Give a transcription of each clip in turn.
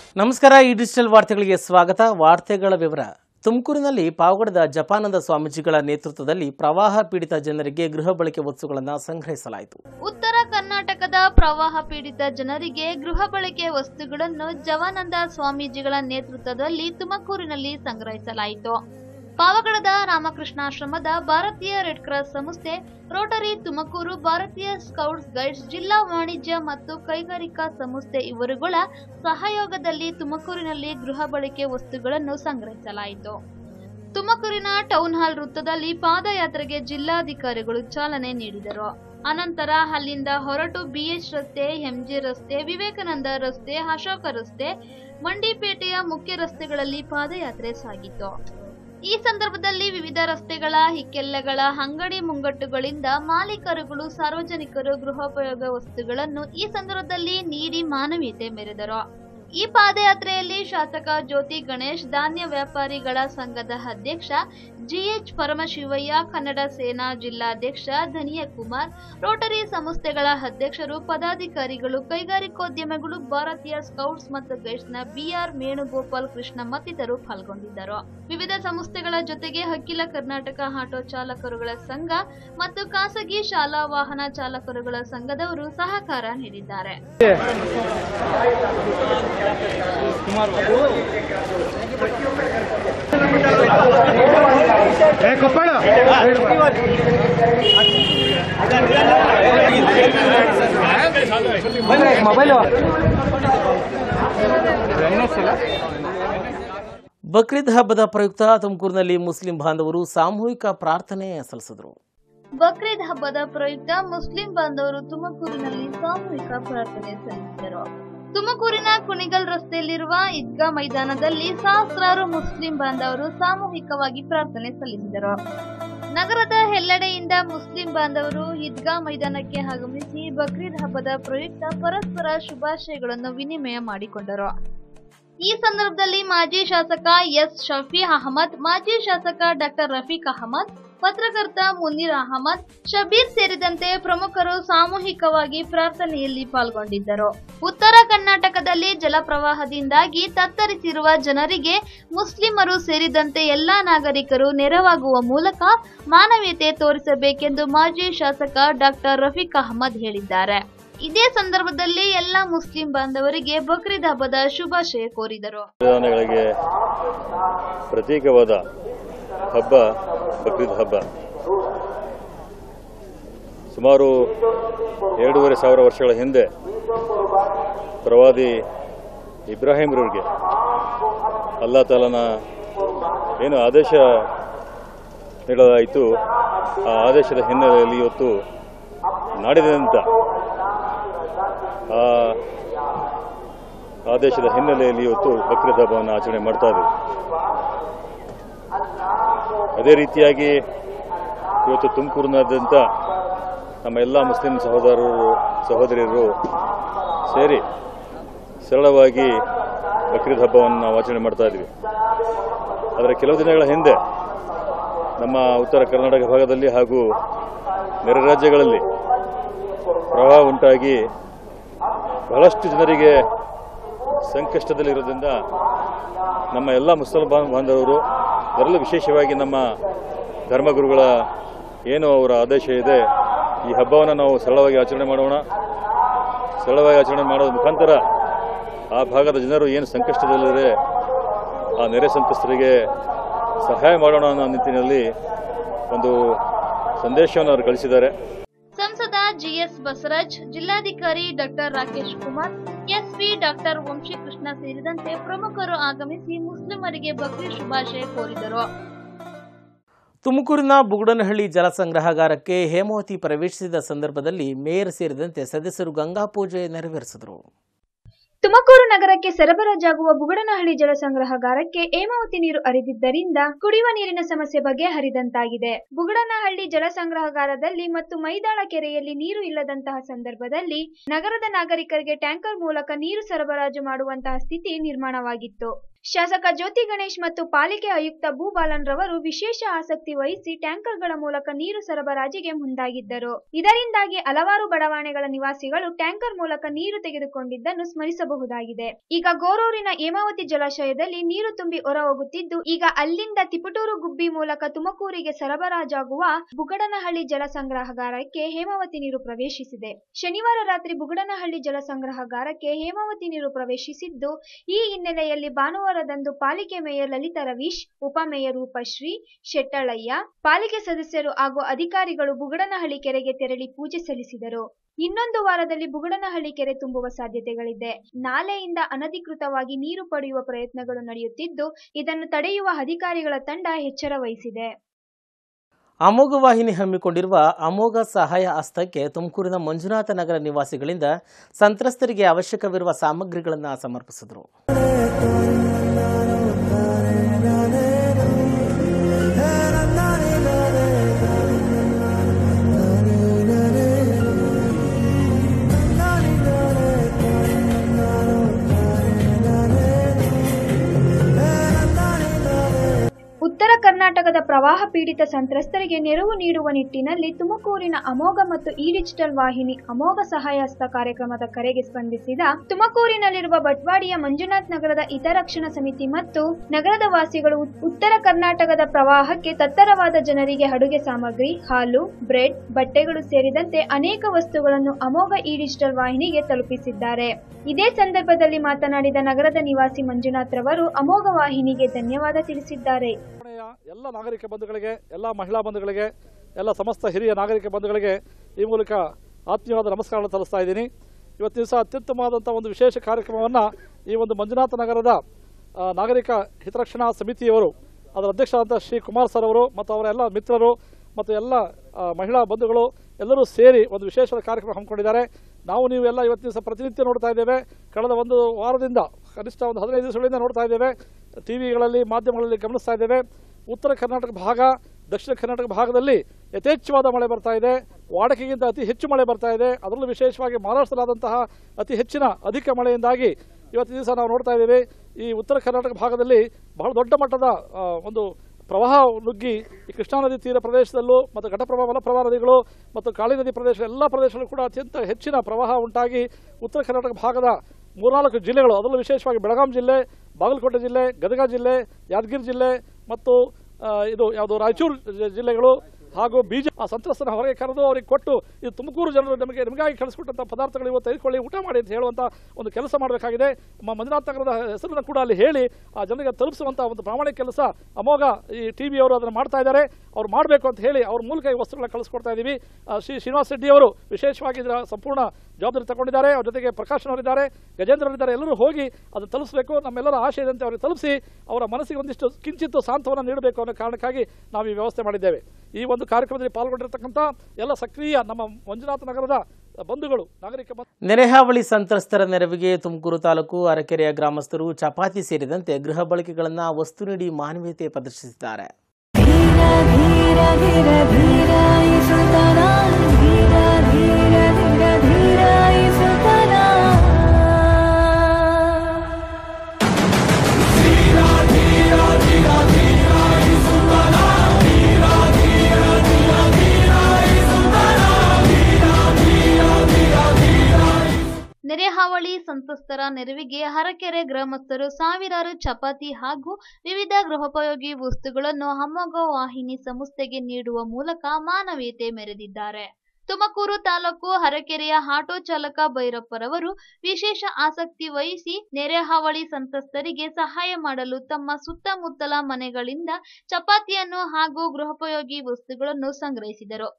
ನಮಸ್ಕಾರ. ಈ ಡಿಜಿಟಲ್ ವಾರ್ತೆಗಳಿಗೆ ಸ್ವಾಗತ. ವಾರ್ತೆಗಳ ವಿವರ. ತುಮಕೂರಿನಲ್ಲಿ ಪಾವಗಡದ ಜಪಾನಂದ ಸ್ವಾಮೀಜಿಗಳ ನೇತೃತ್ವದಲ್ಲಿ ಪ್ರವಾಹ ಪೀಡಿತ ಜನರಿಗೆ ಗೃಹ ಬಳಕೆ ವಸ್ತುಗಳನ್ನು ಸಂಗ್ರಹಿಸಲಾಯಿತು. ಉತ್ತರ ಕರ್ನಾಟಕದ ಪ್ರವಾಹ ಪೀಡಿತ ಜನರಿಗೆ ಗೃಹ ಬಳಕೆ ವಸ್ತುಗಳನ್ನು ಜವಾನಂದ ಸ್ವಾಮೀಜಿಗಳ ನೇತೃತ್ವದಲ್ಲಿ ತುಮಕೂರಿನಲ್ಲಿ ಸಂಗ್ರಹಿಸಲಾಯಿತು. ಪಾವಗಡದ ರಾಮಕೃಷ್ಣಾಶ್ರಮದ ಭಾರತೀಯ ರೆಡ್ ಕ್ರಾಸ್ ಸಂಸ್ಥೆ, ರೋಟರಿ ತುಮಕೂರು, ಭಾರತೀಯ ಸ್ಕೌಟ್ಸ್ ಗೈಡ್ಸ್, ಜಿಲ್ಲಾ ವಾಣಿಜ್ಯ ಮತ್ತು ಕೈಗಾರಿಕಾ ಸಂಸ್ಥೆ ಇವರುಗಳ ಸಹಯೋಗದಲ್ಲಿ ತುಮಕೂರಿನಲ್ಲಿ ಗೃಹ ಬಳಕೆ ವಸ್ತುಗಳನ್ನು ಸಂಗ್ರಹಿಸಲಾಯಿತು. ತುಮಕೂರಿನ ಟೌನ್ ಹಾಲ್ ವೃತ್ತದಲ್ಲಿ ಪಾದಯಾತ್ರೆಗೆ ಜಿಲ್ಲಾಧಿಕಾರಿಗಳು ಚಾಲನೆ ನೀಡಿದರು. ಅನಂತರ ಅಲ್ಲಿಂದ ಹೊರಟು ಬಿಎಚ್ ರಸ್ತೆ, ಎಂಜಿ ರಸ್ತೆ, ವಿವೇಕಾನಂದ ರಸ್ತೆ, ಅಶೋಕ ರಸ್ತೆ, ಮಂಡಿಪೇಟೆಯ ಮುಖ್ಯ ರಸ್ತೆಗಳಲ್ಲಿ ಪಾದಯಾತ್ರೆ ಸಾಗಿತು. ಈ ಸಂದರ್ಭದಲ್ಲಿ ವಿವಿಧ ರಸ್ತೆಗಳ ಇಕ್ಕೆಲೆಗಳ ಅಂಗಡಿ ಮುಂಗಟ್ಟುಗಳಿಂದ ಮಾಲೀಕರುಗಳು, ಸಾರ್ವಜನಿಕರು ಗೃಹೋಪಯೋಗ ವಸ್ತುಗಳನ್ನು ಈ ಸಂದರ್ಭದಲ್ಲಿ ನೀಡಿ ಮಾನವೀಯತೆ ಮೆರೆದರು. ಈ ಪಾದಯಾತ್ರೆಯಲ್ಲಿ ಶಾಸಕ ಜ್ಯೋತಿ ಗಣೇಶ್, ಧಾನ್ಯ ವ್ಯಾಪಾರಿಗಳ ಸಂಘದ ಅಧ್ಯಕ್ಷ ಜಿಎಚ್ ಪರಮಶಿವಯ್ಯ, ಕನ್ನಡ ಸೇನಾ ಜಿಲ್ಲಾಧ್ಯಕ್ಷ ಧನಿಯಕುಮಾರ್, ರೋಟರಿ ಸಂಸ್ಥೆಗಳ ಅಧ್ಯಕ್ಷರು, ಪದಾಧಿಕಾರಿಗಳು, ಕೈಗಾರಿಕೋದ್ಯಮಿಗಳು, ಭಾರತೀಯ ಸ್ಕೌಟ್ಸ್ ಮತ್ತು ಗೈಡ್ಸ್ನ ಬಿಆರ್ ವೇಣುಗೋಪಾಲ್ ಕೃಷ್ಣ ಮತ್ತಿತರರು ಪಾಲ್ಗೊಂಡಿದ್ದರು. ವಿವಿಧ ಸಂಸ್ಥೆಗಳ ಜೊತೆಗೆ ಅಖಿಲ ಕರ್ನಾಟಕ ಆಟೋ ಚಾಲಕರುಗಳ ಸಂಘ ಮತ್ತು ಖಾಸಗಿ ಶಾಲಾ ವಾಹನ ಚಾಲಕರುಗಳ ಸಂಘದವರು ಸಹಕಾರ ನೀಡಿದ್ದಾರೆ. ಬಕ್ರೀದ್ ಹಬ್ಬದ ಪ್ರಯುಕ್ತ ತುಮಕೂರಿನಲ್ಲಿ ಮುಸ್ಲಿಂ ಬಾಂಧವರು ಸಾಮೂಹಿಕ ಪ್ರಾರ್ಥನೆ ಸಲ್ಲಿಸಿದರು. ಬಕ್ರೀದ್ ಹಬ್ಬದ ಪ್ರಯುಕ್ತ ಮುಸ್ಲಿಂ ಬಾಂಧವರು ತುಮಕೂರಿನಲ್ಲಿ ಸಾಮೂಹಿಕ ಪ್ರಾರ್ಥನೆ ಸಲ್ಲಿಸಿದರು. ತುಮಕೂರಿನ ಕುಣಿಗಲ್ ರಸ್ತೆಯಲ್ಲಿರುವ ಈದ್ಗಾ ಮೈದಾನದಲ್ಲಿ ಸಹಸ್ರಾರು ಮುಸ್ಲಿಂ ಬಾಂಧವರು ಸಾಮೂಹಿಕವಾಗಿ ಪ್ರಾರ್ಥನೆ ಸಲ್ಲಿಸಿದರು. ನಗರದ ಎಲ್ಲೆಡೆಯಿಂದ ಮುಸ್ಲಿಂ ಬಾಂಧವರು ಈದ್ಗಾ ಮೈದಾನಕ್ಕೆ ಆಗಮಿಸಿ ಬಕ್ರೀದ್ ಹಬ್ಬದ ಪ್ರಯುಕ್ತ ಪರಸ್ಪರ ಶುಭಾಶಯಗಳನ್ನು ವಿನಿಮಯ ಮಾಡಿಕೊಂಡರು. ಈ ಸಂದರ್ಭದಲ್ಲಿ ಮಾಜಿ ಶಾಸಕ ಎಸ್ ಶಫಿ ಅಹಮದ್, ಮಾಜಿ ಶಾಸಕ ಡಾಕ್ಟರ್ ರಫೀಕ್ ಅಹಮದ್, ಪತ್ರಕರ್ತ ಮುನೀರ್ ಅಹಮದ್, ಶಬೀರ್ ಸೇರಿದಂತೆ ಪ್ರಮುಖರು ಸಾಮೂಹಿಕವಾಗಿ ಪ್ರಾರ್ಥನೆಯಲ್ಲಿ ಪಾಲ್ಗೊಂಡಿದ್ದರು. ಉತ್ತರ ಕರ್ನಾಟಕದಲ್ಲಿ ಜಲಪ್ರವಾಹದಿಂದಾಗಿ ತತ್ತರಿಸಿರುವ ಜನರಿಗೆ ಮುಸ್ಲಿಮರು ಸೇರಿದಂತೆ ಎಲ್ಲಾ ನಾಗರಿಕರು ನೆರವಾಗುವ ಮೂಲಕ ಮಾನವೀಯತೆ ತೋರಿಸಬೇಕೆಂದು ಮಾಜಿ ಶಾಸಕ ಡಾಕ್ಟರ್ ರಫೀಕ್ ಅಹಮದ್ ಹೇಳಿದ್ದಾರೆ. ಇದೇ ಸಂದರ್ಭದಲ್ಲಿ ಎಲ್ಲ ಮುಸ್ಲಿಂ ಬಾಂಧವರಿಗೆ ಬಕ್ರೀದ್ ಹಬ್ಬದ ಶುಭಾಶಯ ಕೋರಿದರು. ಪ್ರತೀಕವಾದ ಹಬ್ಬ ಬಕ್ರೀದ್ ಹಬ್ಬ ಸುಮಾರು 2,500 ವರ್ಷಗಳ ಹಿಂದೆ ಪ್ರವಾದಿ ಇಬ್ರಾಹಿಂರವರಿಗೆ ಅಲ್ಲಾ ತಾಲನ ಏನು ಆದೇಶ ನೀಡಲಾಯಿತು, ಆ ಆದೇಶದ ಹಿನ್ನೆಲೆಯಲ್ಲಿ ಇವತ್ತು ನಾಡಿನಾದ್ಯಂತ ಆ ಆದೇಶದ ಹಿನ್ನೆಲೆಯಲ್ಲಿ ಇವತ್ತು ಬಕ್ರೀದ್ ಹಬ್ಬವನ್ನು ಆಚರಣೆ ಮಾಡ್ತಾ ಇದ್ದೀವಿ. ಅದೇ ರೀತಿಯಾಗಿ ಇವತ್ತು ತುಮಕೂರಿನಾದ್ಯಂತ ನಮ್ಮ ಎಲ್ಲ ಮುಸ್ಲಿಂ ಸಹೋದರಿಯರು ಸೇರಿ ಸರಳವಾಗಿ ಬಕ್ರೀದ್ ಹಬ್ಬವನ್ನು ನಾವು ಆಚರಣೆ ಮಾಡ್ತಾ ಇದ್ವಿ. ಆದರೆ ಕೆಲವು ದಿನಗಳ ಹಿಂದೆ ನಮ್ಮ ಉತ್ತರ ಕರ್ನಾಟಕ ಭಾಗದಲ್ಲಿ ಹಾಗೂ ನೆರೆ ರಾಜ್ಯಗಳಲ್ಲಿ ಪ್ರವಾಹ ಉಂಟಾಗಿ ಬಹಳಷ್ಟು ಜನರಿಗೆ ಸಂಕಷ್ಟದಲ್ಲಿರೋದ್ರಿಂದ ನಮ್ಮ ಎಲ್ಲ ಮುಸಲ್ಮಾನ್ ಬಾಂಧವರು, ಅದರಲ್ಲೂ ವಿಶೇಷವಾಗಿ ನಮ್ಮ ಧರ್ಮಗುರುಗಳ ಏನು ಅವರ ಆದೇಶ ಇದೆ, ಈ ಹಬ್ಬವನ್ನು ನಾವು ಸರಳವಾಗಿ ಆಚರಣೆ ಮಾಡೋಣ. ಸರಳವಾಗಿ ಆಚರಣೆ ಮಾಡೋದ್ರ ಮುಖಾಂತರ ಆ ಭಾಗದ ಜನರು ಏನು ಸಂಕಷ್ಟದಲ್ಲಿದೆ ಆ ನೆರೆ ಸಂತ್ರಸ್ತರಿಗೆ ಸಹಾಯ ಮಾಡೋಣ ಅನ್ನೋ ನಿಟ್ಟಿನಲ್ಲಿ ಒಂದು ಸಂದೇಶವನ್ನು ಅವರು ಕಳಿಸಿದ್ದಾರೆ. ಸಂಸದ ಜಿಎಸ್ ಬಸವರಾಜ್, ಜಿಲ್ಲಾಧಿಕಾರಿ doctor Rakesh Kumar, SP doctor Vamshikrishna ಸೇರಿದಂತೆ ಪ್ರಮುಖರು ಆಗಮಿಸಿ ಮುಸ್ಲಿಮರಿಗೆ ಬಕ್ರೀದ್ ಶುಭಾಶಯ ಕೋರಿದರು. ತುಮಕೂರಿನ ಬುಗುಡನಹಳ್ಳಿ ಜಲಸಂಗ್ರಹಾಗಾರಕ್ಕೆ ಹೇಮಾವತಿ ಪ್ರವೇಶಿಸಿದ ಸಂದರ್ಭದಲ್ಲಿ ಮೇಯರ್ ಸೇರಿದಂತೆ ಸದಸ್ಯರು ಗಂಗಾ ಪೂಜೆ ನೆರವೇರಿಸಿದರು. ತುಮಕೂರು ನಗರಕ್ಕೆ ಸರಬರಾಜಾಗುವ ಬುಗುಡನಹಳ್ಳಿ ಜಲಸಂಗ್ರಹಾಗಾರಕ್ಕೆ ಹೇಮಾವತಿ ನೀರು ಹರಿದಿದ್ದರಿಂದ ಕುಡಿಯುವ ನೀರಿನ ಸಮಸ್ಯೆ ಬಗೆಹರಿದಂತಾಗಿದೆ. ಬುಗುಡನಹಳ್ಳಿ ಜಲಸಂಗ್ರಹಾಗಾರದಲ್ಲಿ ಮತ್ತು ಮೈದಾಳ ಕೆರೆಯಲ್ಲಿ ನೀರು ಇಲ್ಲದಂತಹ ಸಂದರ್ಭದಲ್ಲಿ ನಗರದ ನಾಗರಿಕರಿಗೆ ಟ್ಯಾಂಕರ್ ಮೂಲಕ ನೀರು ಸರಬರಾಜು ಮಾಡುವಂತಹ ಸ್ಥಿತಿ ನಿರ್ಮಾಣವಾಗಿತ್ತು. ಶಾಸಕ ಜ್ಯೋತಿ ಗಣೇಶ್ ಮತ್ತು ಪಾಲಿಕೆ ಆಯುಕ್ತ ಭೂಬಾಲನ್ ರವರು ವಿಶೇಷ ಆಸಕ್ತಿ ವಹಿಸಿ ಟ್ಯಾಂಕರ್ಗಳ ಮೂಲಕ ನೀರು ಸರಬರಾಜಿಗೆ ಮುಂದಾಗಿದ್ದರು. ಇದರಿಂದಾಗಿ ಹಲವಾರು ಬಡಾವಣೆಗಳ ನಿವಾಸಿಗಳು ಟ್ಯಾಂಕರ್ ಮೂಲಕ ನೀರು ತೆಗೆದುಕೊಂಡಿದ್ದನ್ನು ಸ್ಮರಿಸಬಹುದಾಗಿದೆ. ಈಗ ಗೋರೂರಿನ ಹೇಮಾವತಿ ಜಲಾಶಯದಲ್ಲಿ ನೀರು ತುಂಬಿ ಹೊರಹೋಗುತ್ತಿದ್ದು, ಈಗ ಅಲ್ಲಿಂದ ತಿಪಟೂರು ಗುಬ್ಬಿ ಮೂಲಕ ತುಮಕೂರಿಗೆ ಸರಬರಾಜಾಗುವ ಬುಗಡನಹಳ್ಳಿ ಜಲಸಂಗ್ರಹಗಾರಕ್ಕೆ ಹೇಮಾವತಿ ನೀರು ಪ್ರವೇಶಿಸಿದೆ. ಶನಿವಾರ ರಾತ್ರಿ ಬುಗಡನಹಳ್ಳಿ ಜಲಸಂಗ್ರಹಗಾರಕ್ಕೆ ಹೇಮಾವತಿ ನೀರು ಪ್ರವೇಶಿಸಿದ್ದು, ಈ ಹಿನ್ನೆಲೆಯಲ್ಲಿ ಭಾನುವಾರದಂದು ಪಾಲಿಕೆ ಮೇಯರ್ ಲಲಿತಾ ರವೀಶ್, ಉಪಮೇಯರ್ ರೂಪಶ್ರೀ ಶೆಟ್ಟಳಯ್ಯ, ಪಾಲಿಕೆ ಸದಸ್ಯರು ಹಾಗೂ ಅಧಿಕಾರಿಗಳು ಬುಗಡನಹಳ್ಳಿ ಕೆರೆಗೆ ತೆರಳಿ ಪೂಜೆ ಸಲ್ಲಿಸಿದರು. ಇನ್ನೊಂದು ವಾರದಲ್ಲಿ ಬುಗಡನಹಳ್ಳಿ ಕೆರೆ ತುಂಬುವ ಸಾಧ್ಯತೆಗಳಿದೆ. ನಾಲೆಯಿಂದ ಅನಧಿಕೃತವಾಗಿ ನೀರು ಪಡೆಯುವ ಪ್ರಯತ್ನಗಳು ನಡೆಯುತ್ತಿದ್ದು, ಇದನ್ನು ತಡೆಯುವ ಅಧಿಕಾರಿಗಳ ತಂಡ ಎಚ್ಚರ ವಹಿಸಿದೆ. ಅಮೋಘ ವಾಹಿನಿ ಹಮ್ಮಿಕೊಂಡಿರುವ ಅಮೋಘ ಸಹಾಯ ಹಸ್ತಕ್ಕೆ ತುಮಕೂರಿನ ಮಂಜುನಾಥ ನಗರ ನಿವಾಸಿಗಳಿಂದ ಸಂತ್ರಸ್ತರಿಗೆ ಅವಶ್ಯಕವಿರುವ ಸಾಮಗ್ರಿಗಳನ್ನು ಸಮರ್ಪಿಸಿದರು. ಉತ್ತರ ಕರ್ನಾಟಕದ ಪ್ರವಾಹ ಪೀಡಿತ ಸಂತ್ರಸ್ತರಿಗೆ ನೆರವು ನೀಡುವ ನಿಟ್ಟಿನಲ್ಲಿ ತುಮಕೂರಿನ ಅಮೋಘ ಮತ್ತು ಈ ಡಿಜಿಟಲ್ ವಾಹಿನಿ ಅಮೋಘ ಸಹಾಯ ಹಸ್ತ ಕಾರ್ಯಕ್ರಮದ ಕರೆಗೆ ಸ್ಪಂದಿಸಿದ ತುಮಕೂರಿನಲ್ಲಿರುವ ಬಟ್ವಾಡಿಯ ಮಂಜುನಾಥ್ ನಗರದ ಹಿತರಕ್ಷಣಾ ಸಮಿತಿ ಮತ್ತು ನಗರದ ವಾಸಿಗಳು ಉತ್ತರ ಕರ್ನಾಟಕದ ಪ್ರವಾಹಕ್ಕೆ ತತ್ತರವಾದ ಜನರಿಗೆ ಅಡುಗೆ ಸಾಮಗ್ರಿ, ಹಾಲು, ಬ್ರೆಡ್, ಬಟ್ಟೆಗಳು ಸೇರಿದಂತೆ ಅನೇಕ ವಸ್ತುಗಳನ್ನು ಅಮೋಘ ಈ ಡಿಜಿಟಲ್ ವಾಹಿನಿಗೆ ತಲುಪಿಸಿದ್ದಾರೆ. ಇದೇ ಸಂದರ್ಭದಲ್ಲಿ ಮಾತನಾಡಿದ ನಗರದ ನಿವಾಸಿ ಮಂಜುನಾಥ್ ರವರು ಅಮೋಘ ವಾಹಿನಿಗೆ ಧನ್ಯವಾದ ತಿಳಿಸಿದ್ದಾರೆ. ಎಲ್ಲ ನಾಗರಿಕ ಬಂಧುಗಳಿಗೆ, ಎಲ್ಲ ಮಹಿಳಾ ಬಂಧುಗಳಿಗೆ, ಎಲ್ಲ ಸಮಸ್ತ ಹಿರಿಯ ನಾಗರಿಕ ಬಂಧುಗಳಿಗೆ ಈ ಮೂಲಕ ಆತ್ಮೀಯವಾದ ನಮಸ್ಕಾರಗಳನ್ನು ಸಲ್ಲಿಸ್ತಾ ಇದ್ದೀನಿ. ಇವತ್ತಿನ ದಿವಸ ಅತ್ಯುತ್ತಮವಾದಂಥ ಒಂದು ವಿಶೇಷ ಕಾರ್ಯಕ್ರಮವನ್ನು ಈ ಒಂದು ಮಂಜುನಾಥ ನಗರದ ನಾಗರಿಕ ಹಿತರಕ್ಷಣಾ ಸಮಿತಿಯವರು, ಅದರ ಅಧ್ಯಕ್ಷರಾದಂಥ ಶ್ರೀ ಕುಮಾರ್ ಸರ್ ಅವರು ಮತ್ತು ಅವರ ಎಲ್ಲ ಮಿತ್ರರು ಮತ್ತು ಎಲ್ಲ ಮಹಿಳಾ ಬಂಧುಗಳು ಎಲ್ಲರೂ ಸೇರಿ ಒಂದು ವಿಶೇಷ ಕಾರ್ಯಕ್ರಮ ಹಮ್ಮಿಕೊಂಡಿದ್ದಾರೆ. ನಾವು ನೀವು ಎಲ್ಲ ಇವತ್ತಿನ ದಿವಸ ಪ್ರತಿನಿತ್ಯ ನೋಡ್ತಾ ಇದ್ದೇವೆ. ಕಳೆದ ಒಂದು ವಾರದಿಂದ ಕನಿಷ್ಠ ಒಂದು 15 ದಿವಸಗಳಿಂದ ನೋಡ್ತಾ ಇದ್ದೇವೆ. ಟಿವಿಗಳಲ್ಲಿ, ಮಾಧ್ಯಮಗಳಲ್ಲಿ ಗಮನಿಸ್ತಾ ಇದ್ದೇವೆ. ಉತ್ತರ ಕರ್ನಾಟಕ ಭಾಗ, ದಕ್ಷಿಣ ಕರ್ನಾಟಕ ಭಾಗದಲ್ಲಿ ಯಥೇಚ್ಛವಾದ ಮಳೆ ಬರ್ತಾ ಇದೆ. ವಾಡಿಕೆಗಿಂತ ಅತಿ ಹೆಚ್ಚು ಮಳೆ ಬರ್ತಾ ಇದೆ. ಅದರಲ್ಲೂ ವಿಶೇಷವಾಗಿ ಮಹಾರಾಷ್ಟ್ರದಲ್ಲಾದಂತಹ ಅತಿ ಹೆಚ್ಚಿನ ಅಧಿಕ ಮಳೆಯಿಂದಾಗಿ ಇವತ್ತಿನ ದಿವಸ ನಾವು ನೋಡ್ತಾ ಇದ್ದೇವೆ. ಈ ಉತ್ತರ ಕರ್ನಾಟಕ ಭಾಗದಲ್ಲಿ ಬಹಳ ದೊಡ್ಡ ಮಟ್ಟದ ಒಂದು ಪ್ರವಾಹ ನುಗ್ಗಿ ಈ ಕೃಷ್ಣಾ ನದಿ ತೀರ ಪ್ರದೇಶದಲ್ಲೂ ಮತ್ತು ಘಟಪ್ರಭಾ ಮಲಪ್ರಭಾ ನದಿಗಳು ಮತ್ತು ಕಾಳಿ ನದಿ ಪ್ರದೇಶ ಎಲ್ಲ ಪ್ರದೇಶಗಳು ಕೂಡ ಅತ್ಯಂತ ಹೆಚ್ಚಿನ ಪ್ರವಾಹ ಉಂಟಾಗಿ ಉತ್ತರ ಕರ್ನಾಟಕ ಭಾಗದ 3-4 ಜಿಲ್ಲೆಗಳು, ಅದರಲ್ಲೂ ವಿಶೇಷವಾಗಿ ಬೆಳಗಾಂ ಜಿಲ್ಲೆ, ಬಾಗಲಕೋಟೆ ಜಿಲ್ಲೆ, ಗದಗ ಜಿಲ್ಲೆ, ಯಾದಗಿರಿ ಜಿಲ್ಲೆ ಮತ್ತು ರಾಯಚೂರು ಜಿಲ್ಲೆಗಳು ಹಾಗೂ ಆ ಸಂತ್ರಸ್ತನ ಹೊರಗೆ ಕರೆದು ಅವರಿಗೆ ಕೊಟ್ಟು ಇದು ತುಮಕೂರು ಜನರು ನಿಮಗಾಗಿ ಕಳಿಸ್ಕೊಟ್ಟಂಥ ಪದಾರ್ಥಗಳು ಇವತ್ತು ತೆಗೆದುಕೊಳ್ಳಿ, ಊಟ ಮಾಡಿ ಅಂತ ಹೇಳುವಂಥ ಒಂದು ಕೆಲಸ ಮಾಡಬೇಕಾಗಿದೆ. ಮಂಜುನಾಥ ನಗರದ ಹೆಸರನ್ನು ಕೂಡ ಅಲ್ಲಿ ಹೇಳಿ ಆ ಜನರಿಗೆ ತಲುಪಿಸುವಂಥ ಒಂದು ಪ್ರಾಮಾಣಿಕ ಕೆಲಸ ಅಮೋಘ ಈ ಟಿವಿಯವರು ಅದನ್ನು ಮಾಡ್ತಾ ಇದ್ದಾರೆ. ಅವ್ರು ಮಾಡಬೇಕು ಅಂತ ಹೇಳಿ ಅವ್ರ ಮೂಲಕ ಈ ವಸ್ತುಗಳನ್ನ ಕಳಿಸ್ಕೊಡ್ತಾ ಇದ್ದೀವಿ. ಶ್ರೀ ಶ್ರೀನಿವಾಸ ರೆಡ್ಡಿ ಅವರು ವಿಶೇಷವಾಗಿ ಇದರ ಸಂಪೂರ್ಣ ಜವಾಬ್ದಾರಿ ತಗೊಂಡಿದ್ದಾರೆ. ಅವ್ರ ಜೊತೆಗೆ ಪ್ರಕಾಶ್ ಅವರಿದ್ದಾರೆ, ಗಜೇಂದ್ರವರಿದ್ದಾರೆ. ಎಲ್ಲರೂ ಹೋಗಿ ಅದು ತಲುಪಿಸಬೇಕು. ನಮ್ಮೆಲ್ಲರ ಆಶೆ ಇದಂತೆ ಅವರಿಗೆ ತಲುಪಿಸಿ ಅವರ ಮನಸ್ಸಿಗೆ ಒಂದಿಷ್ಟು ಕಿಂಚಿತ್ತು ಸಾಂತ್ವನ ನೀಡಬೇಕು ಅನ್ನೋ ಕಾರಣಕ್ಕಾಗಿ ನಾವು ಈ ವ್ಯವಸ್ಥೆ ಮಾಡಿದ್ದೇವೆ. ಈ ಒಂದು ಕಾರ್ಯಕ್ರಮದಲ್ಲಿ ಪಾಲ್ಗೊಂಡಿರತಕ್ಕಂಥ ಎಲ್ಲ ಸಕ್ರಿಯ ನಮ್ಮ ಮಂಜುನಾಥ ನಗರದ ಬಂಧುಗಳು, ನಾಗರಿಕ ನೆರೆಹಾವಳಿ ಸಂತ್ರಸ್ತರ ನೆರವಿಗೆ ತುಮಕೂರು ತಾಲೂಕು ಅರಕೆರೆಯ ಗ್ರಾಮಸ್ಥರು ಚಪಾತಿ ಸೇರಿದಂತೆ ಗೃಹ ಬಳಕೆಗಳನ್ನು ವಸ್ತು ನೀಡಿ ಮಾನವೀಯತೆ ಪ್ರದರ್ಶಿಸಿದ್ದಾರೆ. ನೆರೆಹಾವಳಿ ಸಂತ್ರಸ್ತರ ನೆರವಿಗೆ ಅರಕೆರೆ ಗ್ರಾಮಸ್ಥರು ಸಾವಿರಾರು ಚಪಾತಿ ಹಾಗೂ ವಿವಿಧ ಗೃಹೋಪಯೋಗಿ ವಸ್ತುಗಳನ್ನು ಅಮೋಘ ವಾಹಿನಿ ಸಂಸ್ಥೆಗೆ ನೀಡುವ ಮೂಲಕ ಮಾನವೀಯತೆ ಮೆರೆದಿದ್ದಾರೆ. ತುಮಕೂರು ತಾಲೂಕು ಅರಕೆರೆಯ ಆಟೋ ಚಾಲಕ ಭೈರಪ್ಪರವರು ವಿಶೇಷ ಆಸಕ್ತಿ ವಹಿಸಿ ನೆರೆಹಾವಳಿ ಸಂತ್ರಸ್ತರಿಗೆ ಸಹಾಯ ಮಾಡಲು ತಮ್ಮ ಸುತ್ತಮುತ್ತಲ ಮನೆಗಳಿಂದ ಚಪಾತಿಯನ್ನು ಹಾಗೂ ಗೃಹೋಪಯೋಗಿ ವಸ್ತುಗಳನ್ನು ಸಂಗ್ರಹಿಸಿದರು.